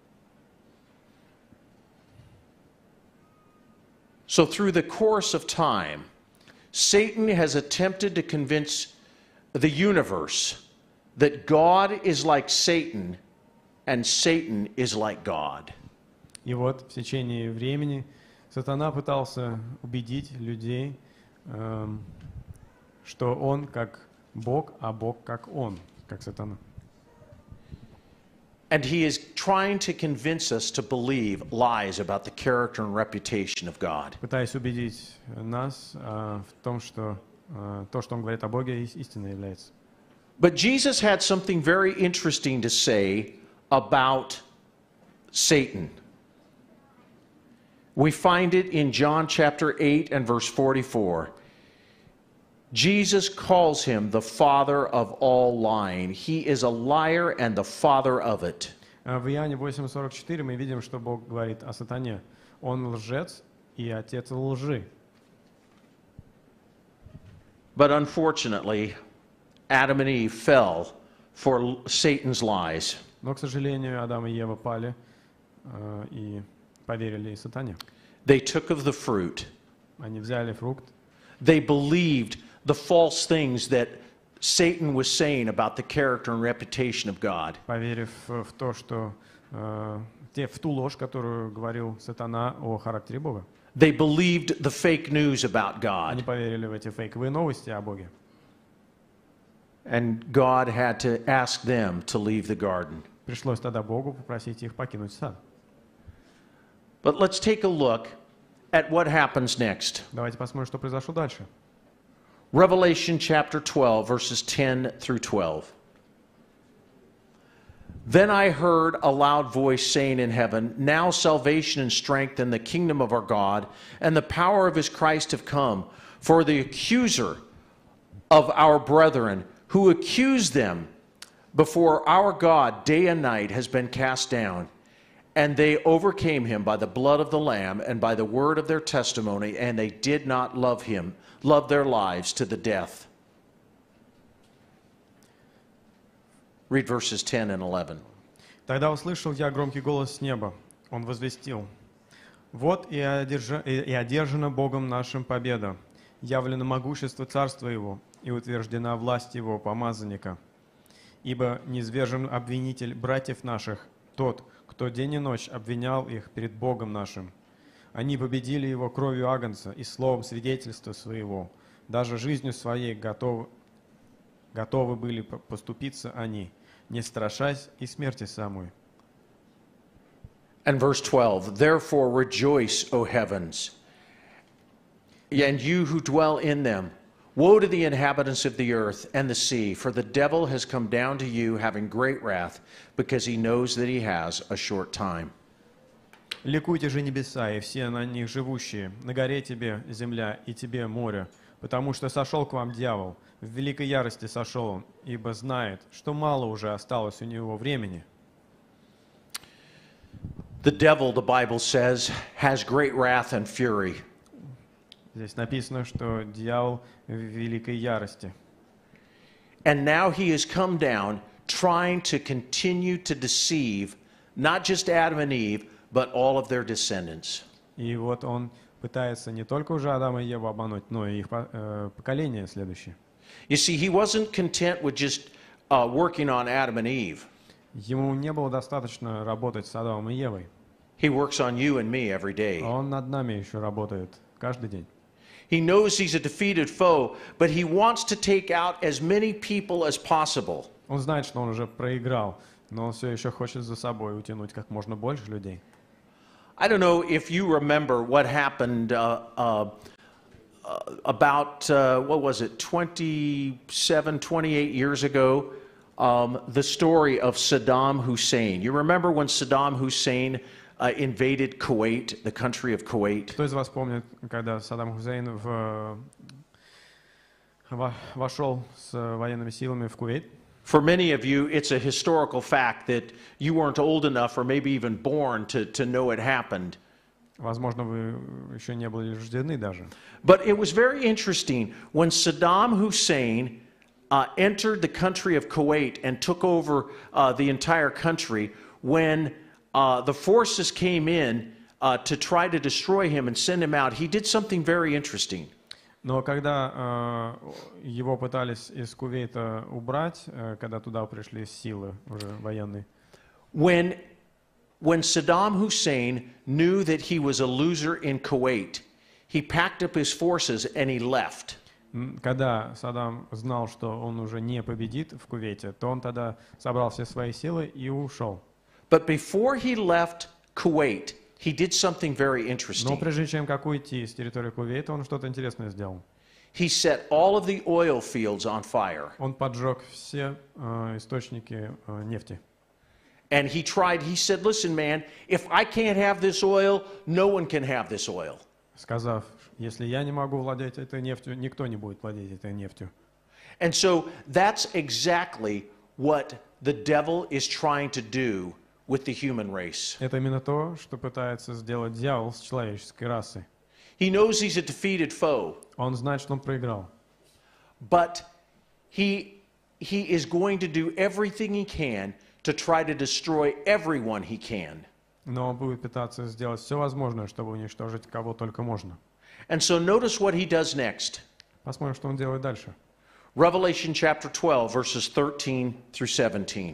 So through the course of time, Satan has attempted to convince the universe that God is like Satan and Satan is like God. И вот в течение времени сатана пытался убедить людей, эм, что он как Бог, а Бог как он. как сатана. And he is trying to convince us to believe lies about the character and reputation of God. Пытаясь убедить нас а, в том, что а, то, что он говорит о Боге, ис- истиной является. But Jesus had something very interesting to say about Satan. We find it in John chapter eight and verse forty-four. Jesus calls him the father of all lying. He is a liar and the father of it. А В Иоанне восемь сорок четыре мы видим, что Бог говорит о сатане. Он лжец и отец лжи. But unfortunately, Adam and Eve fell for Satan's lies. Но, к сожалению, Адам и Ева пали а, и поверили сатане. They took of the fruit. Они взяли фрукт, They believed the false things that Satan was saying about the character and reputation of God. поверив в то, что э, те, в ту ложь, которую говорил сатана о характере Бога. They believed the fake news about Они God. поверили в эти фейковые новости о Боге. And God had to ask them to leave the garden. Пришлось тогда Богу попросить их покинуть сад. But let's take a look at what happens next. Давайте посмотрим, что произошло дальше. Revelation chapter twelve, verses ten through twelve. Then I heard a loud voice saying in heaven, "Now salvation and strength and the kingdom of our God and the power of his Christ have come. For the accuser of our brethren, who accused them before our God day and night, has been cast down. And they overcame him by the blood of the Lamb and by the word of their testimony, and they did not love him, love their lives to the death." Read verses ten and eleven. Тогда услышал я громкий голос с неба. Он возвестил: «Вот и, одержа- и- и одержана Богом нашим победа, явлено могущество царства Его, и утверждена власть Его помазанника. Ибо низвержен обвинитель братьев наших, тот, кто день и ночь обвинял их перед Богом нашим. Они победили его кровью агнца и словом свидетельства своего. Даже жизнью своей готовы, готовы были по- поступиться они, не страшась и смерти самой». And verse twelve, "Therefore rejoice, O heavens, and you who dwell in them. Woe to the inhabitants of the earth and the sea, for the devil has come down to you having great wrath, because he knows that he has a short time." «Ликуйте же небеса и все на них живущие, на горе тебе земля и тебе море, потому что сошел к вам дьявол, в великой ярости сошел он, ибо знает, что мало уже осталось у него времени». The devil, the Bible says, has great wrath and fury. Здесь написано, что дьявол в великой ярости. And now he has come down trying to continue to deceive not just Adam and Eve, but all of their descendants. И вот он пытается не только уже Адама и Еву обмануть, но и их по- э, поколение следующее. You see, he wasn't content with just uh, working on Adam and Eve. Ему не было достаточно работать с Адамом и Евой. He works on you and me every А day. он над нами еще работает каждый день. He knows he's a defeated foe, but he wants to take out as many people as possible. Он знает, что он уже проиграл, но он все еще хочет за собой утянуть как можно больше людей. I don't know if you remember what happened uh, uh, uh, about, uh, what was it, twenty-seven, twenty-eight years ago, um, the story of Saddam Hussein. You remember when Saddam Hussein uh, invaded Kuwait, the country of Kuwait? Кто из вас помнит, когда Саддам Хусейн в, во- вошел с военными силами в Кувейт? For many of you, it's a historical fact that you weren't old enough or maybe even born to, to know it happened. Возможно, вы еще не были рождены даже. But it was very interesting when Saddam Hussein uh, entered the country of Kuwait and took over uh, the entire country, when uh, the forces came in uh, to try to destroy him and send him out, he did something very interesting. Но когда э, его пытались из Кувейта убрать, э, когда туда пришли силы уже военные, When, when Saddam Hussein knew that he was a loser in Kuwait, he packed up his forces and he left. М, Когда Саддам знал, что он уже не победит в Кувейте, то он тогда собрал все свои силы и ушел. But before he left Kuwait, he did something very Но interesting. прежде чем как уйти с территории Кувейта, он что-то интересное сделал. He set all of the oil fields on fire. Он поджег все э, источники э, нефти. And he tried, he said, listen, man, if I can't have this oil, no one can have this oil. Сказав, если я не могу владеть этой нефтью, никто не будет владеть этой нефтью. And so that's exactly what the devil is trying to do with the human race. Это именно то, что пытается сделать дьявол с человеческой расой. He knows he's a defeated foe, Он знает, что он проиграл. but he, he is going to do everything he can to try to destroy everyone he can. Но он будет пытаться сделать все возможное, чтобы уничтожить кого только можно. And so notice what he does next. Посмотрим, что он делает дальше. Revelation chapter twelve, verses thirteen through seventeen.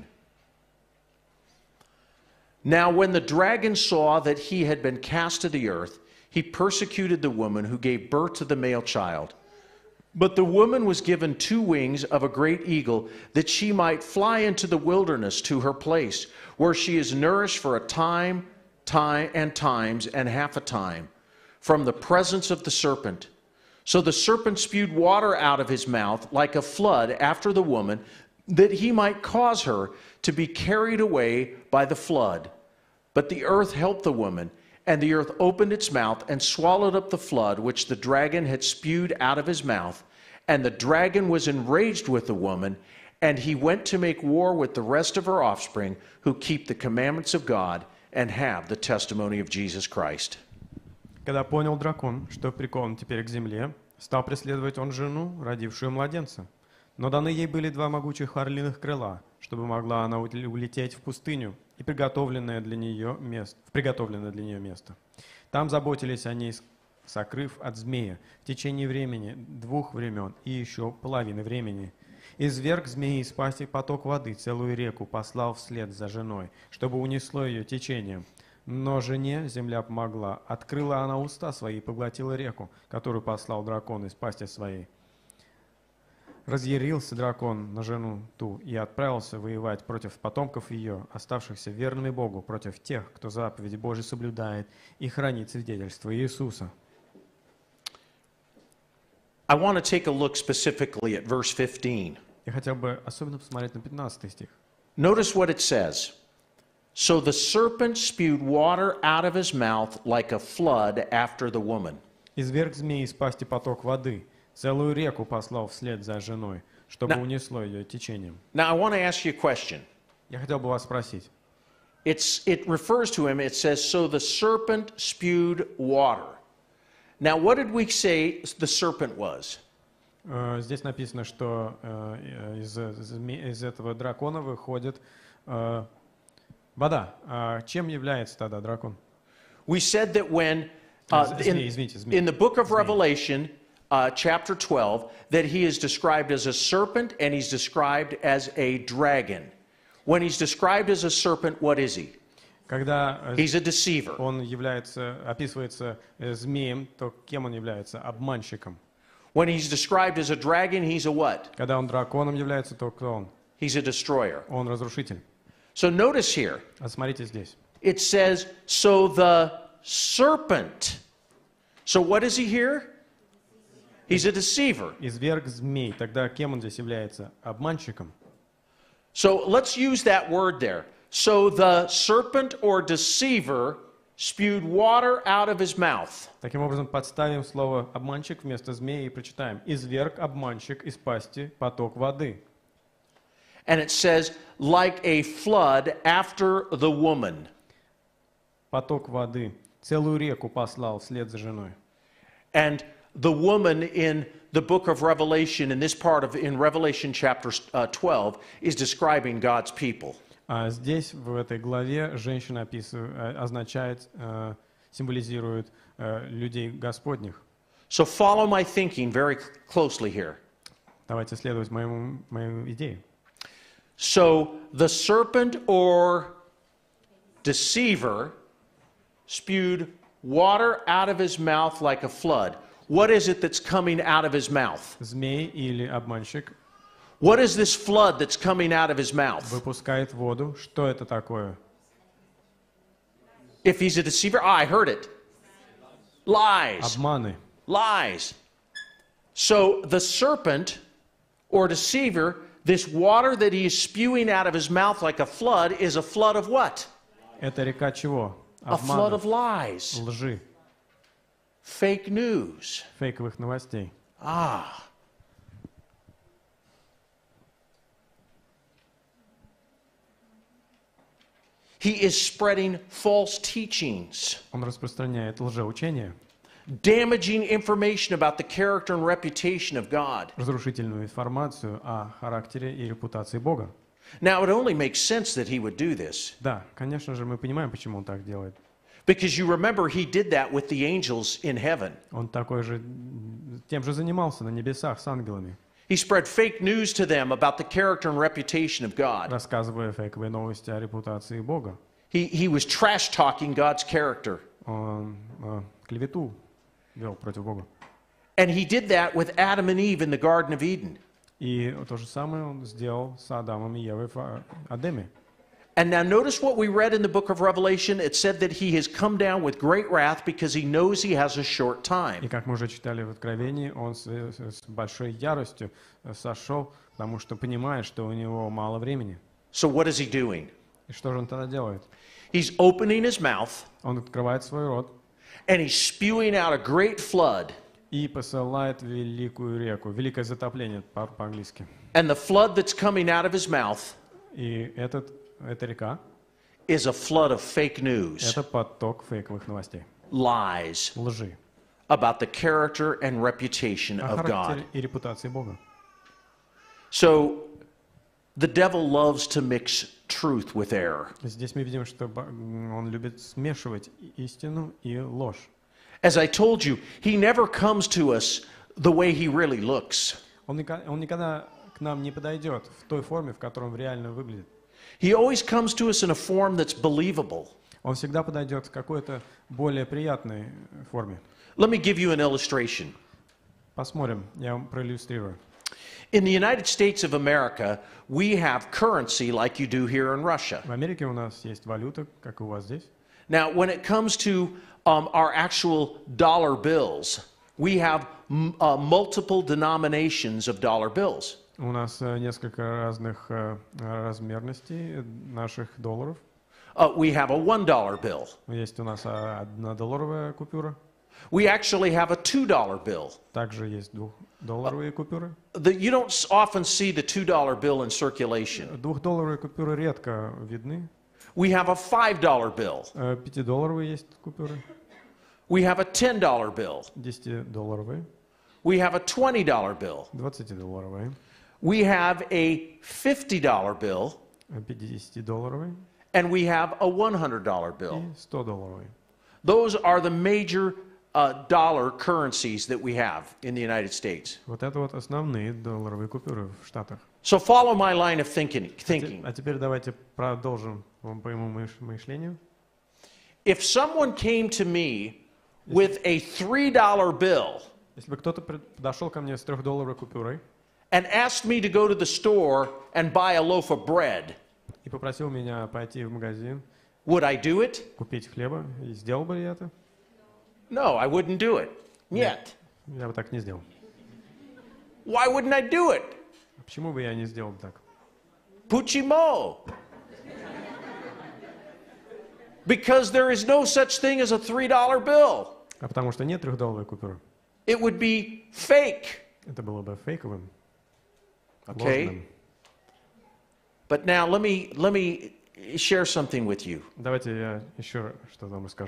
Now when the dragon saw that he had been cast to the earth, he persecuted the woman who gave birth to the male child. But the woman was given two wings of a great eagle, that she might fly into the wilderness to her place, where she is nourished for a time, time and times and half a time, from the presence of the serpent. So the serpent spewed water out of his mouth like a flood after the woman, that he might cause her to be carried away by the flood. But the earth helped the woman, and the earth opened its mouth and swallowed up the flood which the dragon had spewed out of his mouth. And the dragon was enraged with the woman, and he went to make war with the rest of her offspring, who keep the commandments of God and have the testimony of Jesus Christ. Когда понял дракон, что прикован теперь к земле, стал преследовать он жену, родившую младенца. Но даны ей были два могучих орлиных крыла, чтобы могла она улететь в пустыню и приготовленное для нее место, в приготовленное для нее место. Там заботились о ней, сокрыв от змея в течение времени, двух времен и еще половины времени. Изверг змеи из пасти поток воды, целую реку послал вслед за женой, чтобы унесло ее течением. Но жене земля помогла. Открыла она уста свои и поглотила реку, которую послал дракон из пасти своей. Разъярился дракон на жену ту и отправился воевать против потомков ее, оставшихся верными Богу, против тех, кто заповеди Божьи соблюдает и хранит свидетельство Иисуса. I want to take a look specifically at verse fifteen. Я хотел бы особенно посмотреть на пятнадцатый стих. Notice what it says. So the serpent spewed water out of his mouth like a flood after the woman. Изверг змеи из пасти поток воды, целую реку послал вслед за женой, чтобы На- унесло ее течением. Now I want to ask you a question. Я хотел бы вас спросить. It's, it refers to him, it says, so the serpent spewed water. Now what did we say the serpent was? Э, Здесь написано, что э, из, зме- из этого дракона выходит э, вода. А чем является тогда дракон? We said that when, uh, Змей, in, извините, змей. in the book of Змей. Revelation, uh, chapter twelve, that he is described as a serpent and he's described as a dragon. When he's described as a serpent, what is he? Когда э, He's a deceiver. он является, описывается э, змеем, то кем он является? Обманщиком. When he's described as a dragon, he's a what? Когда он драконом является, то кто он? He's a destroyer. Он разрушитель. So notice here, А смотрите здесь. it says, so the serpent. So what is he here? He's a deceiver. Изверг змей. Тогда кем он здесь является? Обманщиком. So let's use that word there. So the serpent or deceiver spewed water out of his mouth. Таким образом, подставим слово «обманщик» вместо «змеи» и прочитаем. «Изверг обманщик из пасти поток воды». And it says, like a flood after the woman. Поток воды. Целую реку послал вслед за женой. And the woman in the book of Revelation, in this part of, in Revelation chapter uh, twelve, is describing God's people. А здесь, в этой главе, женщина описывает, э, означает, э, символизирует э, людей Господних. So follow my thinking very closely here. Давайте следовать моему, моей идее. So the serpent or deceiver spewed water out of his mouth like a flood. What is it that's coming out of his mouth? Змей или обманщик What is this flood that's coming out of his mouth? выпускает воду. Что это такое? If he's a deceiver, ah, I heard it. Lies. Обманы. Lies. So the serpent or deceiver, this water that he is spewing out of his mouth like a flood, is a flood of what? Это река чего? A flood Обмана, of lies. лжи, Fake news. фейковых новостей. Ah. He is spreading false teachings, Он распространяет лжеучение, damaging information about the character and reputation of God. разрушительную информацию о характере и репутации Бога. Now, it only makes sense that he would do this, Да, конечно же, мы понимаем, почему он так делает. because you remember he did that with the angels in heaven. Он такой же, тем же занимался на небесах с ангелами, He spread fake news to them about the character and reputation of God. рассказывая фейковые новости о репутации Бога. He, he was trash talking God's character. Он э, клевету вел против Бога. And he did that with Adam and Eve in the Garden of Eden. И то же самое он сделал с Адамом и Евой в Адеме. And now notice what we read in the book of Revelation. It said that he has come down with great wrath because he knows he has a short И time. как мы уже читали в Откровении, он с, с большой яростью сошел, потому что понимает, что у него мало времени. So what is he doing? И что же он тогда делает? He's opening his mouth Он открывает свой рот and he's spewing out a great flood. и посылает великую реку, великое затопление по- по-английски. And the flood that's coming out of his mouth И этот, эта река is a flood of fake — news, это поток фейковых новостей, lies лжи about the character and reputation о of God. характере и репутации Бога. So the devil loves to mix truth with error. Здесь мы видим, что ба- он любит смешивать истину и ложь. As I told you, he never comes to us the way he really looks. Он, ника- он никогда к нам не подойдет в той форме, в которой он реально выглядит. He always comes to us in a form that's believable. Он всегда подойдет в какой-то более приятной форме. Let me give you an illustration. Посмотрим, я вам проиллюстрирую. In the United States of America, we have currency like you do here in Russia. В Америке у нас есть валюта, как и у вас здесь. Now, when it comes to um, our actual dollar bills, we have m- uh, multiple denominations of dollar bills. У нас э, несколько разных э, размерностей наших долларов. Uh, we have a one dollar bill. Есть у нас а, однодолларовая купюра, We actually have a two dollar bill. также есть двухдолларовые купюры. The, you don't s- often see the two dollar bill in circulation. Двухдолларовые купюры редко видны. We have a five dollar bill. Э, Пятидолларовые есть купюры, We have a ten dollar bill. десятидолларовые, We have a twenty dollar bill. двадцатидолларовые, We have a fifty dollar bill. пятидесятидолларовые And we have a one hundred dollar bill. и стодолларовые. Those are the major uh, dollar currencies that we have in the United States. Вот это вот основные долларовые купюры в Штатах. So follow my line of thinking. А те- thinking. А теперь давайте продолжим по моему мыш- мышлению. If someone came to me with a three dollar bill Если бы кто-то пред- подошел ко мне с трехдолларовой купюрой and asked me to go to the store and buy a loaf of bread, и попросил меня пойти в магазин, would I do it? купить хлеба, и сделал бы я это? No, I wouldn't do it. Yet. Я бы так не сделал. Why wouldn't I do it? А почему бы я не сделал так? Puchimo. Because there is no such thing as a three dollar bill. А потому что нет трехдолларовой купюры. It would be fake. Это было бы фейковым, Okay? ложным. But now let me let me share something with you. Давайте я еще что-то вам расскажу.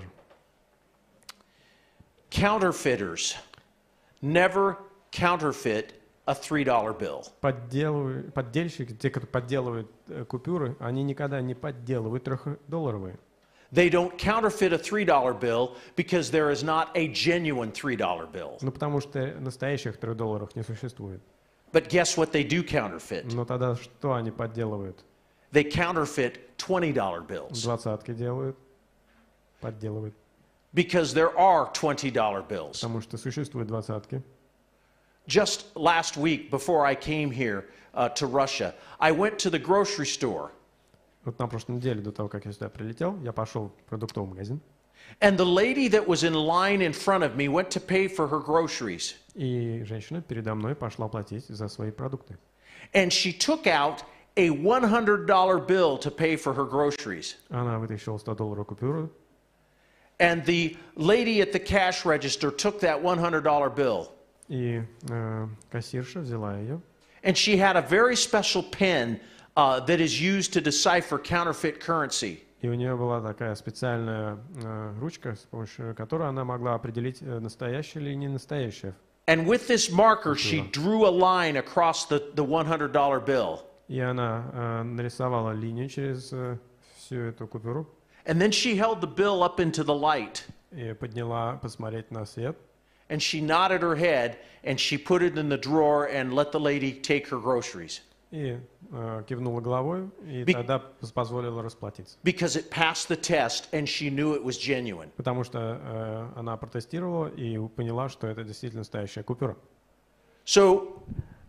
Counterfeiters never counterfeit a three dollar bill. Подделываю- Поддельщики, те, кто подделывают э, купюры, они никогда не подделывают трехдолларовые. They don't counterfeit a three dollar bill because there is not a genuine three dollar bill. Ну, потому что настоящих трех долларов не существует. But guess what they do counterfeit? Но тогда что они подделывают? They counterfeit twenty dollar bills. Двадцатки делают, подделывают. because there are twenty dollar bills. Потому что существуют двадцатки. Just last week, before I came here uh, to Russia, I went to the grocery store. Вот на прошлой неделе, до того, как я сюда прилетел, я пошел в продуктовый магазин. And the lady that was in line in front of me went to pay for her groceries. И женщина передо мной пошла платить за свои продукты. And she took out a one hundred dollar bill to pay for her groceries. Она вытащила сто долларовую купюру. And the lady at the cash register took that one hundred dollar bill. И э, кассирша взяла ее. And she had a very special pen uh, that is used to decipher counterfeit currency. И у нее была такая специальная э, ручка, с помощью которой она могла определить, э, настоящее или не настоящее. And with this marker, she drew a line across the, the one hundred dollar bill. И она э, нарисовала линию через э, всю эту купюру. And then she held the bill up into the light. И подняла посмотреть на свет. And she nodded her head, and she put it in the drawer and let the lady take her groceries. И э, кивнула головой, и Be- тогда позволила расплатиться. Because it passed the test, and she knew it was genuine. Потому что э, она протестировала и поняла, что это действительно настоящая купюра. So,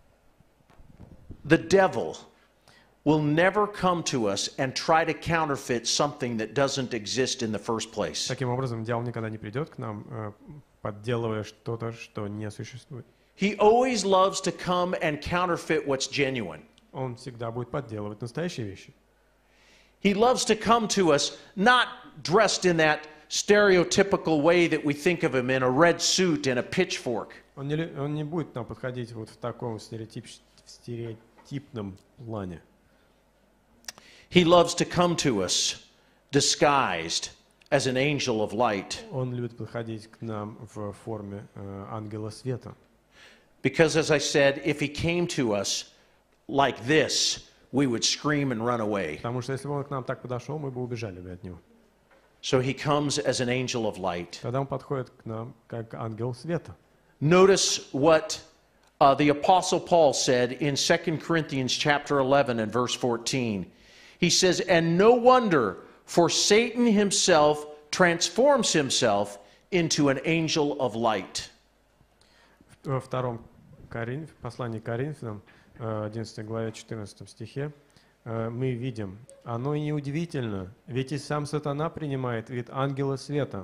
the devil will never come to us and try to counterfeit something that doesn't exist in the first place. Таким образом, дьявол никогда не придет к нам, э, подделывая что-то, что не существует. He always loves to come and counterfeit what's genuine. Он всегда будет подделывать настоящие вещи. He loves to come to us not dressed in that stereotypical way that we think of him in a red suit and a pitchfork. Он не, лю- он не будет нам подходить вот в таком стереотип, в стереотипном плане. He loves to come to us disguised as an angel of light. Он любит подходить к нам в форме э, ангела света. Because, as I said, if he came to us like this, we would scream and run away. Потому что если бы он к нам так подошел, мы бы убежали бы от него. So he comes as an angel of light. Тогда он подходит к нам как ангел света. Notice what uh, the Apostle Paul said in Second Corinthians chapter eleven and verse fourteen. He says, "And no wonder, for Satan himself transforms himself into an angel of light." Во втором Коринф, послании к Коринфянам, э, одиннадцатой главе, четырнадцатом стихе, э, мы видим, оно и неудивительно, ведь и сам сатана принимает вид ангела света.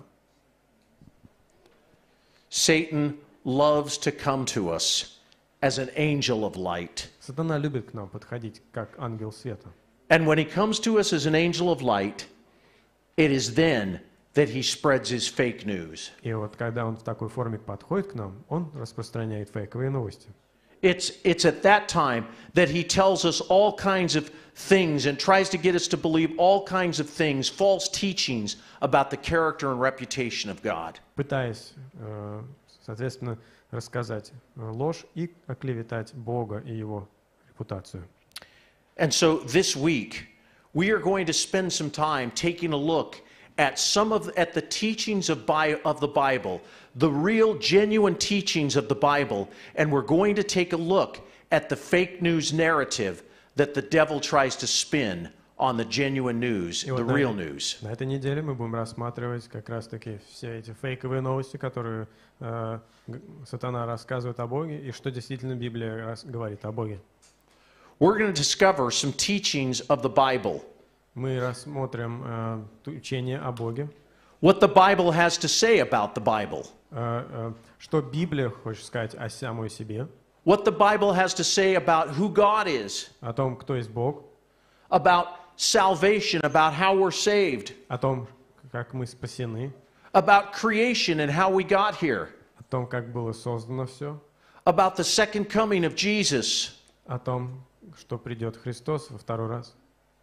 Satan loves to come to us as an angel of light. Сатана любит к нам подходить как ангел света. And when he comes to us as an angel of light, it is then that he spreads his fake news. И вот когда он в такой форме подходит к нам, он распространяет фейковые новости. It's, it's at that time that he tells us all kinds of things and tries to get us to believe all kinds of things, false teachings about the character and reputation of God. Пытаясь, э, соответственно, рассказать э, ложь и оклеветать Бога и его репутацию. And so this week, we are going to spend some time taking a look at some of at the teachings of, Bi- of the Bible, the real genuine teachings of the Bible, and we're going to take a look at the fake news narrative that the devil tries to spin on the genuine news, И вот the на real этой- news. На этой неделе мы будем рассматривать как раз-таки все эти фейковые новости, которые э, г- сатана рассказывает о Боге, и что действительно Библия рас- говорит о Боге. We're going to discover some teachings of the Bible, Мы рассмотрим э, т- учение о Боге, what the Bible has to say about the Bible, э, э, что Библия хочет сказать о самой себе, what the Bible has to say about who God is, о том, кто есть Бог, about salvation, about how we're saved, о том, как мы спасены, about creation and how we got here, о том, как было создано все, about the second coming of Jesus, о том, что придет Христос во второй раз,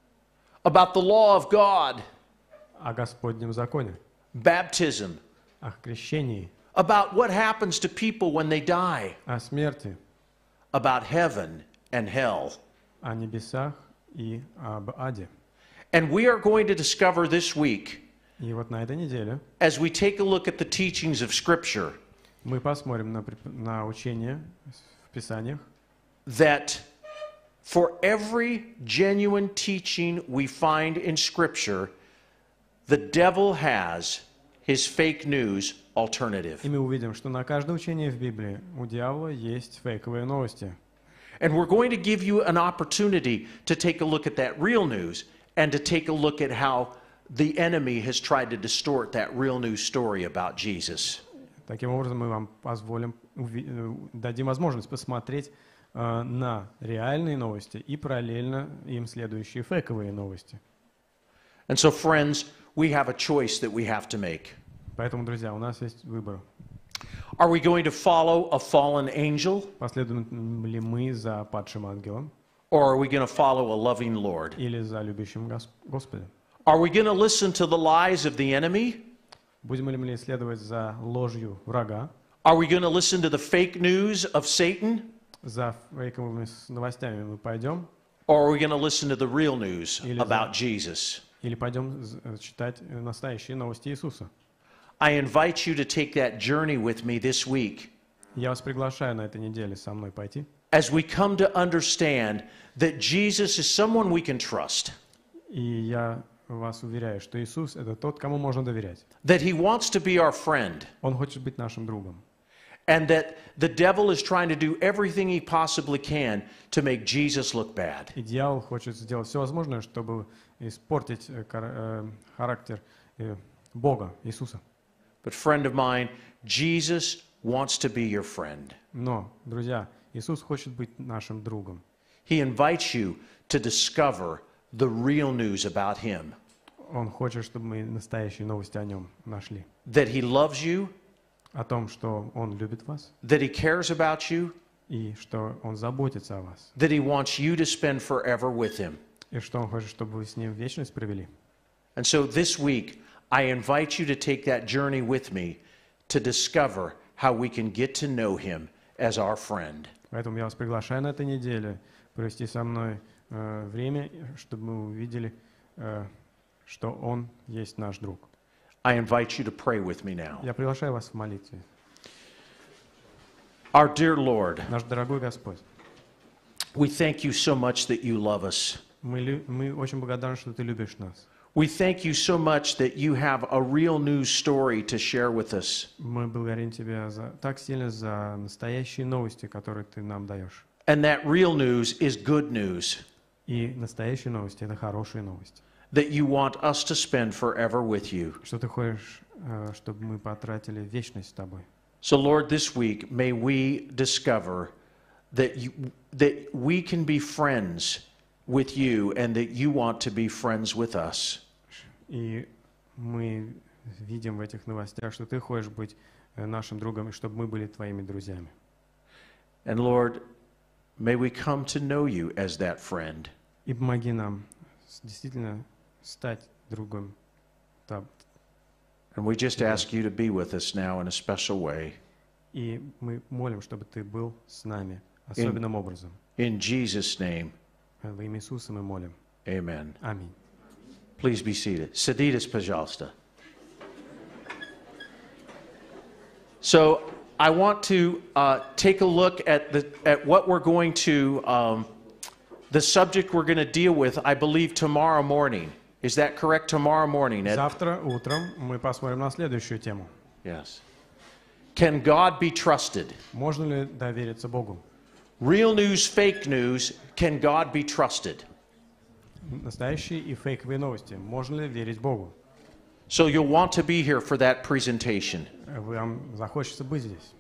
about the law of God, о Господнем законе, baptism, о крещении, about what happens to people when they die, о смерти, about heaven and hell. о небесах и об аде. And we are going to discover this week, И вот на этой неделе as we take a look at the teachings of Scripture, мы посмотрим на, прип- на учение в Писаниях, that for every genuine teaching we find in Scripture, the devil has his fake news alternative. И мы увидим, что на каждое учение в Библии у дьявола есть фейковые новости. And we're going to give you an opportunity to take a look at that real news and to take a look at how the enemy has tried to distort that real news story about Jesus. Таким образом, мы вам позволим, дадим возможность посмотреть э, на реальные новости и параллельно им следующие фейковые новости. And so, friends, we have a choice that we have to make. Поэтому, друзья, у нас есть выбор. Are we going to follow a fallen angel? Последуем ли мы за падшим ангелом Or are we going to follow a loving Lord? или за любящим Гос- Господем? Are we going to listen to the lies of the enemy? Будем ли мы следовать за ложью врага, Are we going to listen to the fake news of Satan? за фейковыми с- новостями мы пойдем, Or are we going to listen to the real news Или about за- Jesus? или пойдем з- э, читать э, настоящие новости Иисуса? I invite you to take that journey with me this week Я вас приглашаю на этой неделе со мной пойти, as we come to understand that Jesus is someone we can trust, и я вас уверяю, что Иисус — это тот, кому можно доверять. that he wants to be our friend, Он хочет быть нашим другом. and that the devil is trying to do everything he possibly can to make Jesus look bad. И дьявол хочет сделать все возможное, чтобы испортить э, кар- э, характер э, Бога, Иисуса. But friend of mine, Jesus wants to be your friend. Но, друзья, Иисус хочет быть нашим другом. He invites you to discover the real news about him, Он хочет, чтобы мы настоящие новости о нем нашли. that he loves you, О том, что Он любит вас, that he cares about you, и что Он заботится о вас, that he wants you to spend forever with him. и что Он хочет, чтобы вы с Ним вечность провели. And so this week, I invite you to take that journey with me to discover how we can get to know him as our friend. Поэтому я вас приглашаю на этой неделе провести со мной э, время, чтобы мы увидели, э, что Он есть наш друг. I invite you to pray with me now. Я приглашаю вас в молитве. Our dear Lord, Наш дорогой Господь, we thank you so much that you love us. мы, лю- мы очень благодарны, что Ты любишь нас. We thank you so much that you have a real news story to share with us. Мы благодарим Тебя за, так сильно за настоящие новости, которые Ты нам даешь. And that real news is good news, И настоящие новости — это хорошие новости. that you want us to spend forever with you. Что Ты хочешь, э, чтобы мы потратили вечность с Тобой. So, Lord, this week, may we discover that, you, that we can be friends with you and that you want to be friends with us. И мы видим в этих новостях, что Ты хочешь быть э, нашим другом, и чтобы мы были Твоими друзьями. And, Lord, may we come to know you as that friend. И помоги нам с- действительно стать другом. Та- And we just ask you to be with us now in a special way. И мы молим, чтобы Ты был с нами особенным образом. In Jesus' name, Во имя Иисуса мы молим. amen. Аминь. Please be seated. Saditas, пожалуйста. So I want to uh, take a look at the at what we're going to um, the subject we're going to deal with. I believe tomorrow morning. Is that correct? Tomorrow morning. Ed? Завтра утром мы посмотрим на следующую тему. Yes. Can God be trusted? Можно ли довериться Богу? Real news, fake news. Can God be trusted? Настоящие и фейковые новости. Можно ли верить Богу? So you'll want to be here for that presentation. Вам захочется быть здесь.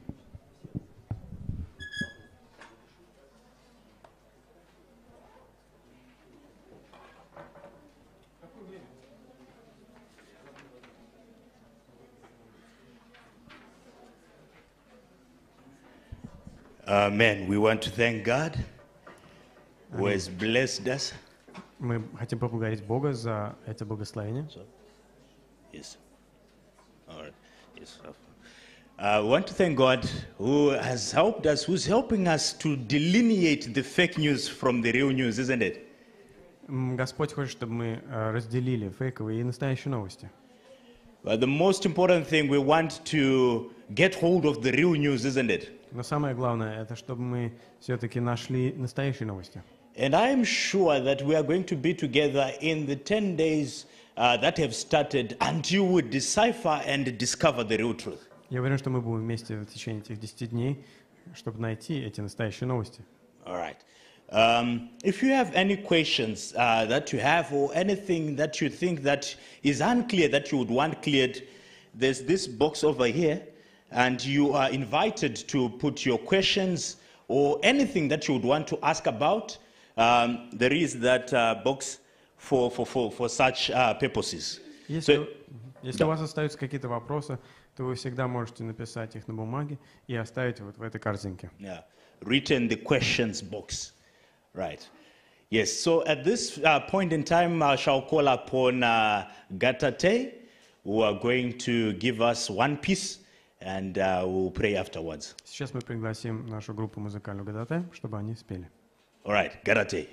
Amen. We want to thank God who has blessed us. Мы хотим поблагодарить Бога за это благословение. Yes. All right. Yes. I want to thank God who has helped us, who's helping us to delineate the fake news from the real news, isn't it? М, Господь хочет, чтобы мы э, разделили фейковые и настоящие новости. But the most important thing, we want to get hold of the real news, isn't it? Но самое главное, это чтобы мы все-таки нашли настоящие новости. And I am sure that we are going to be together in the ten days uh, that have started, and you would decipher and discover the real truth. Я уверен, что мы будем вместе в течение этих десяти дней, чтобы найти эти настоящие новости. All right. Um, if you have any questions uh, that you have, or anything that you think that is unclear that you would want cleared, there's this box over here, and you are invited to put your questions or anything that you would want to ask about. Um, there is that uh, box for, for, for, for such uh, purposes. Если, So- если да. у вас остаются какие-то вопросы, то вы всегда можете написать их на бумаге и оставить вот в этой корзинке. Yeah, written the questions box. Right. Yes, so at this uh, point in time, I shall call upon uh, Gatate, who are going to give us one piece, and uh, we'll pray afterwards. Сейчас мы пригласим нашу группу музыкальную ГДТ, чтобы они спели. All right, Gatate.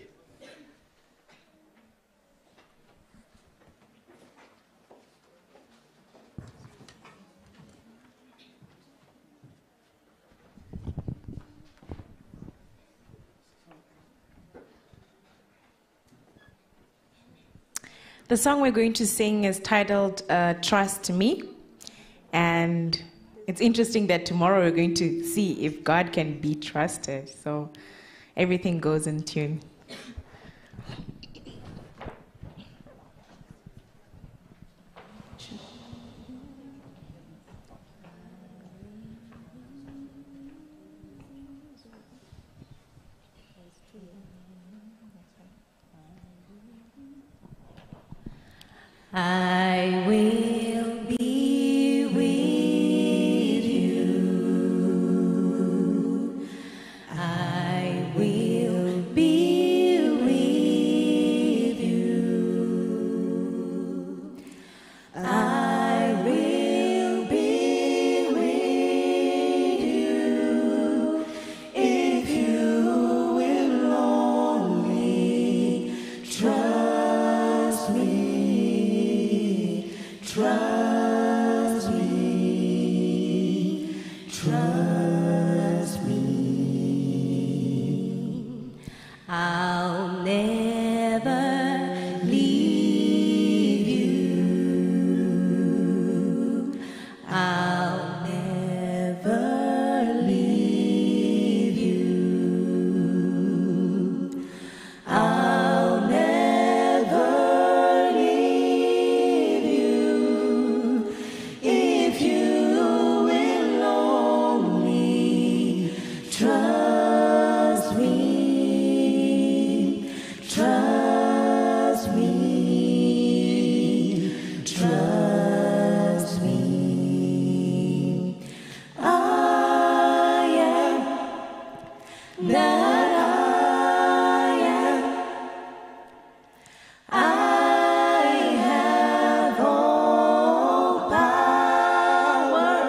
The song we're going to sing is titled uh, Trust Me. And it's interesting that tomorrow we're going to see if God can be trusted. So everything goes in tune. I will be with you. I will be with you. I will be with you if you will only trust me. Trust me, trust me. I'll never leave you. I'll never leave you. I'll never leave you if you will only trust me, trust me, trust me. I am that I am. I have all power.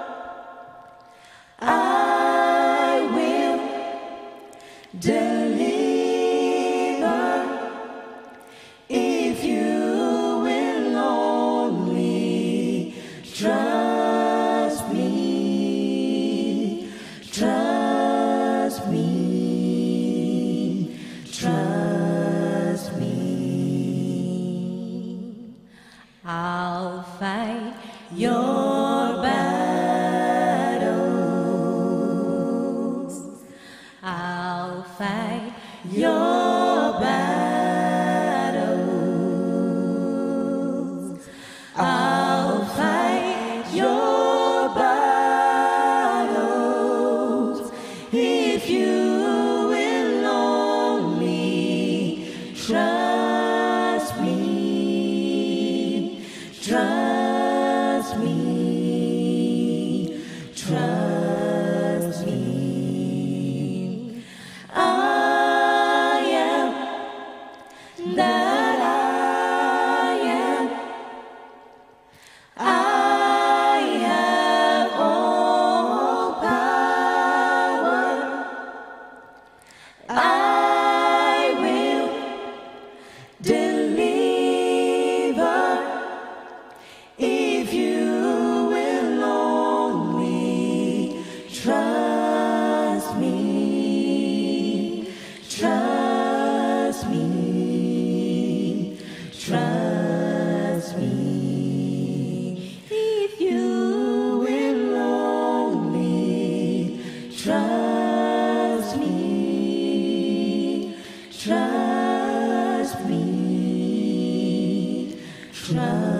I will deliver if you will only trust me, trust me, trust me. I'll fight your battles. I'll fight your battles. I'll fight your battles if you will only trust.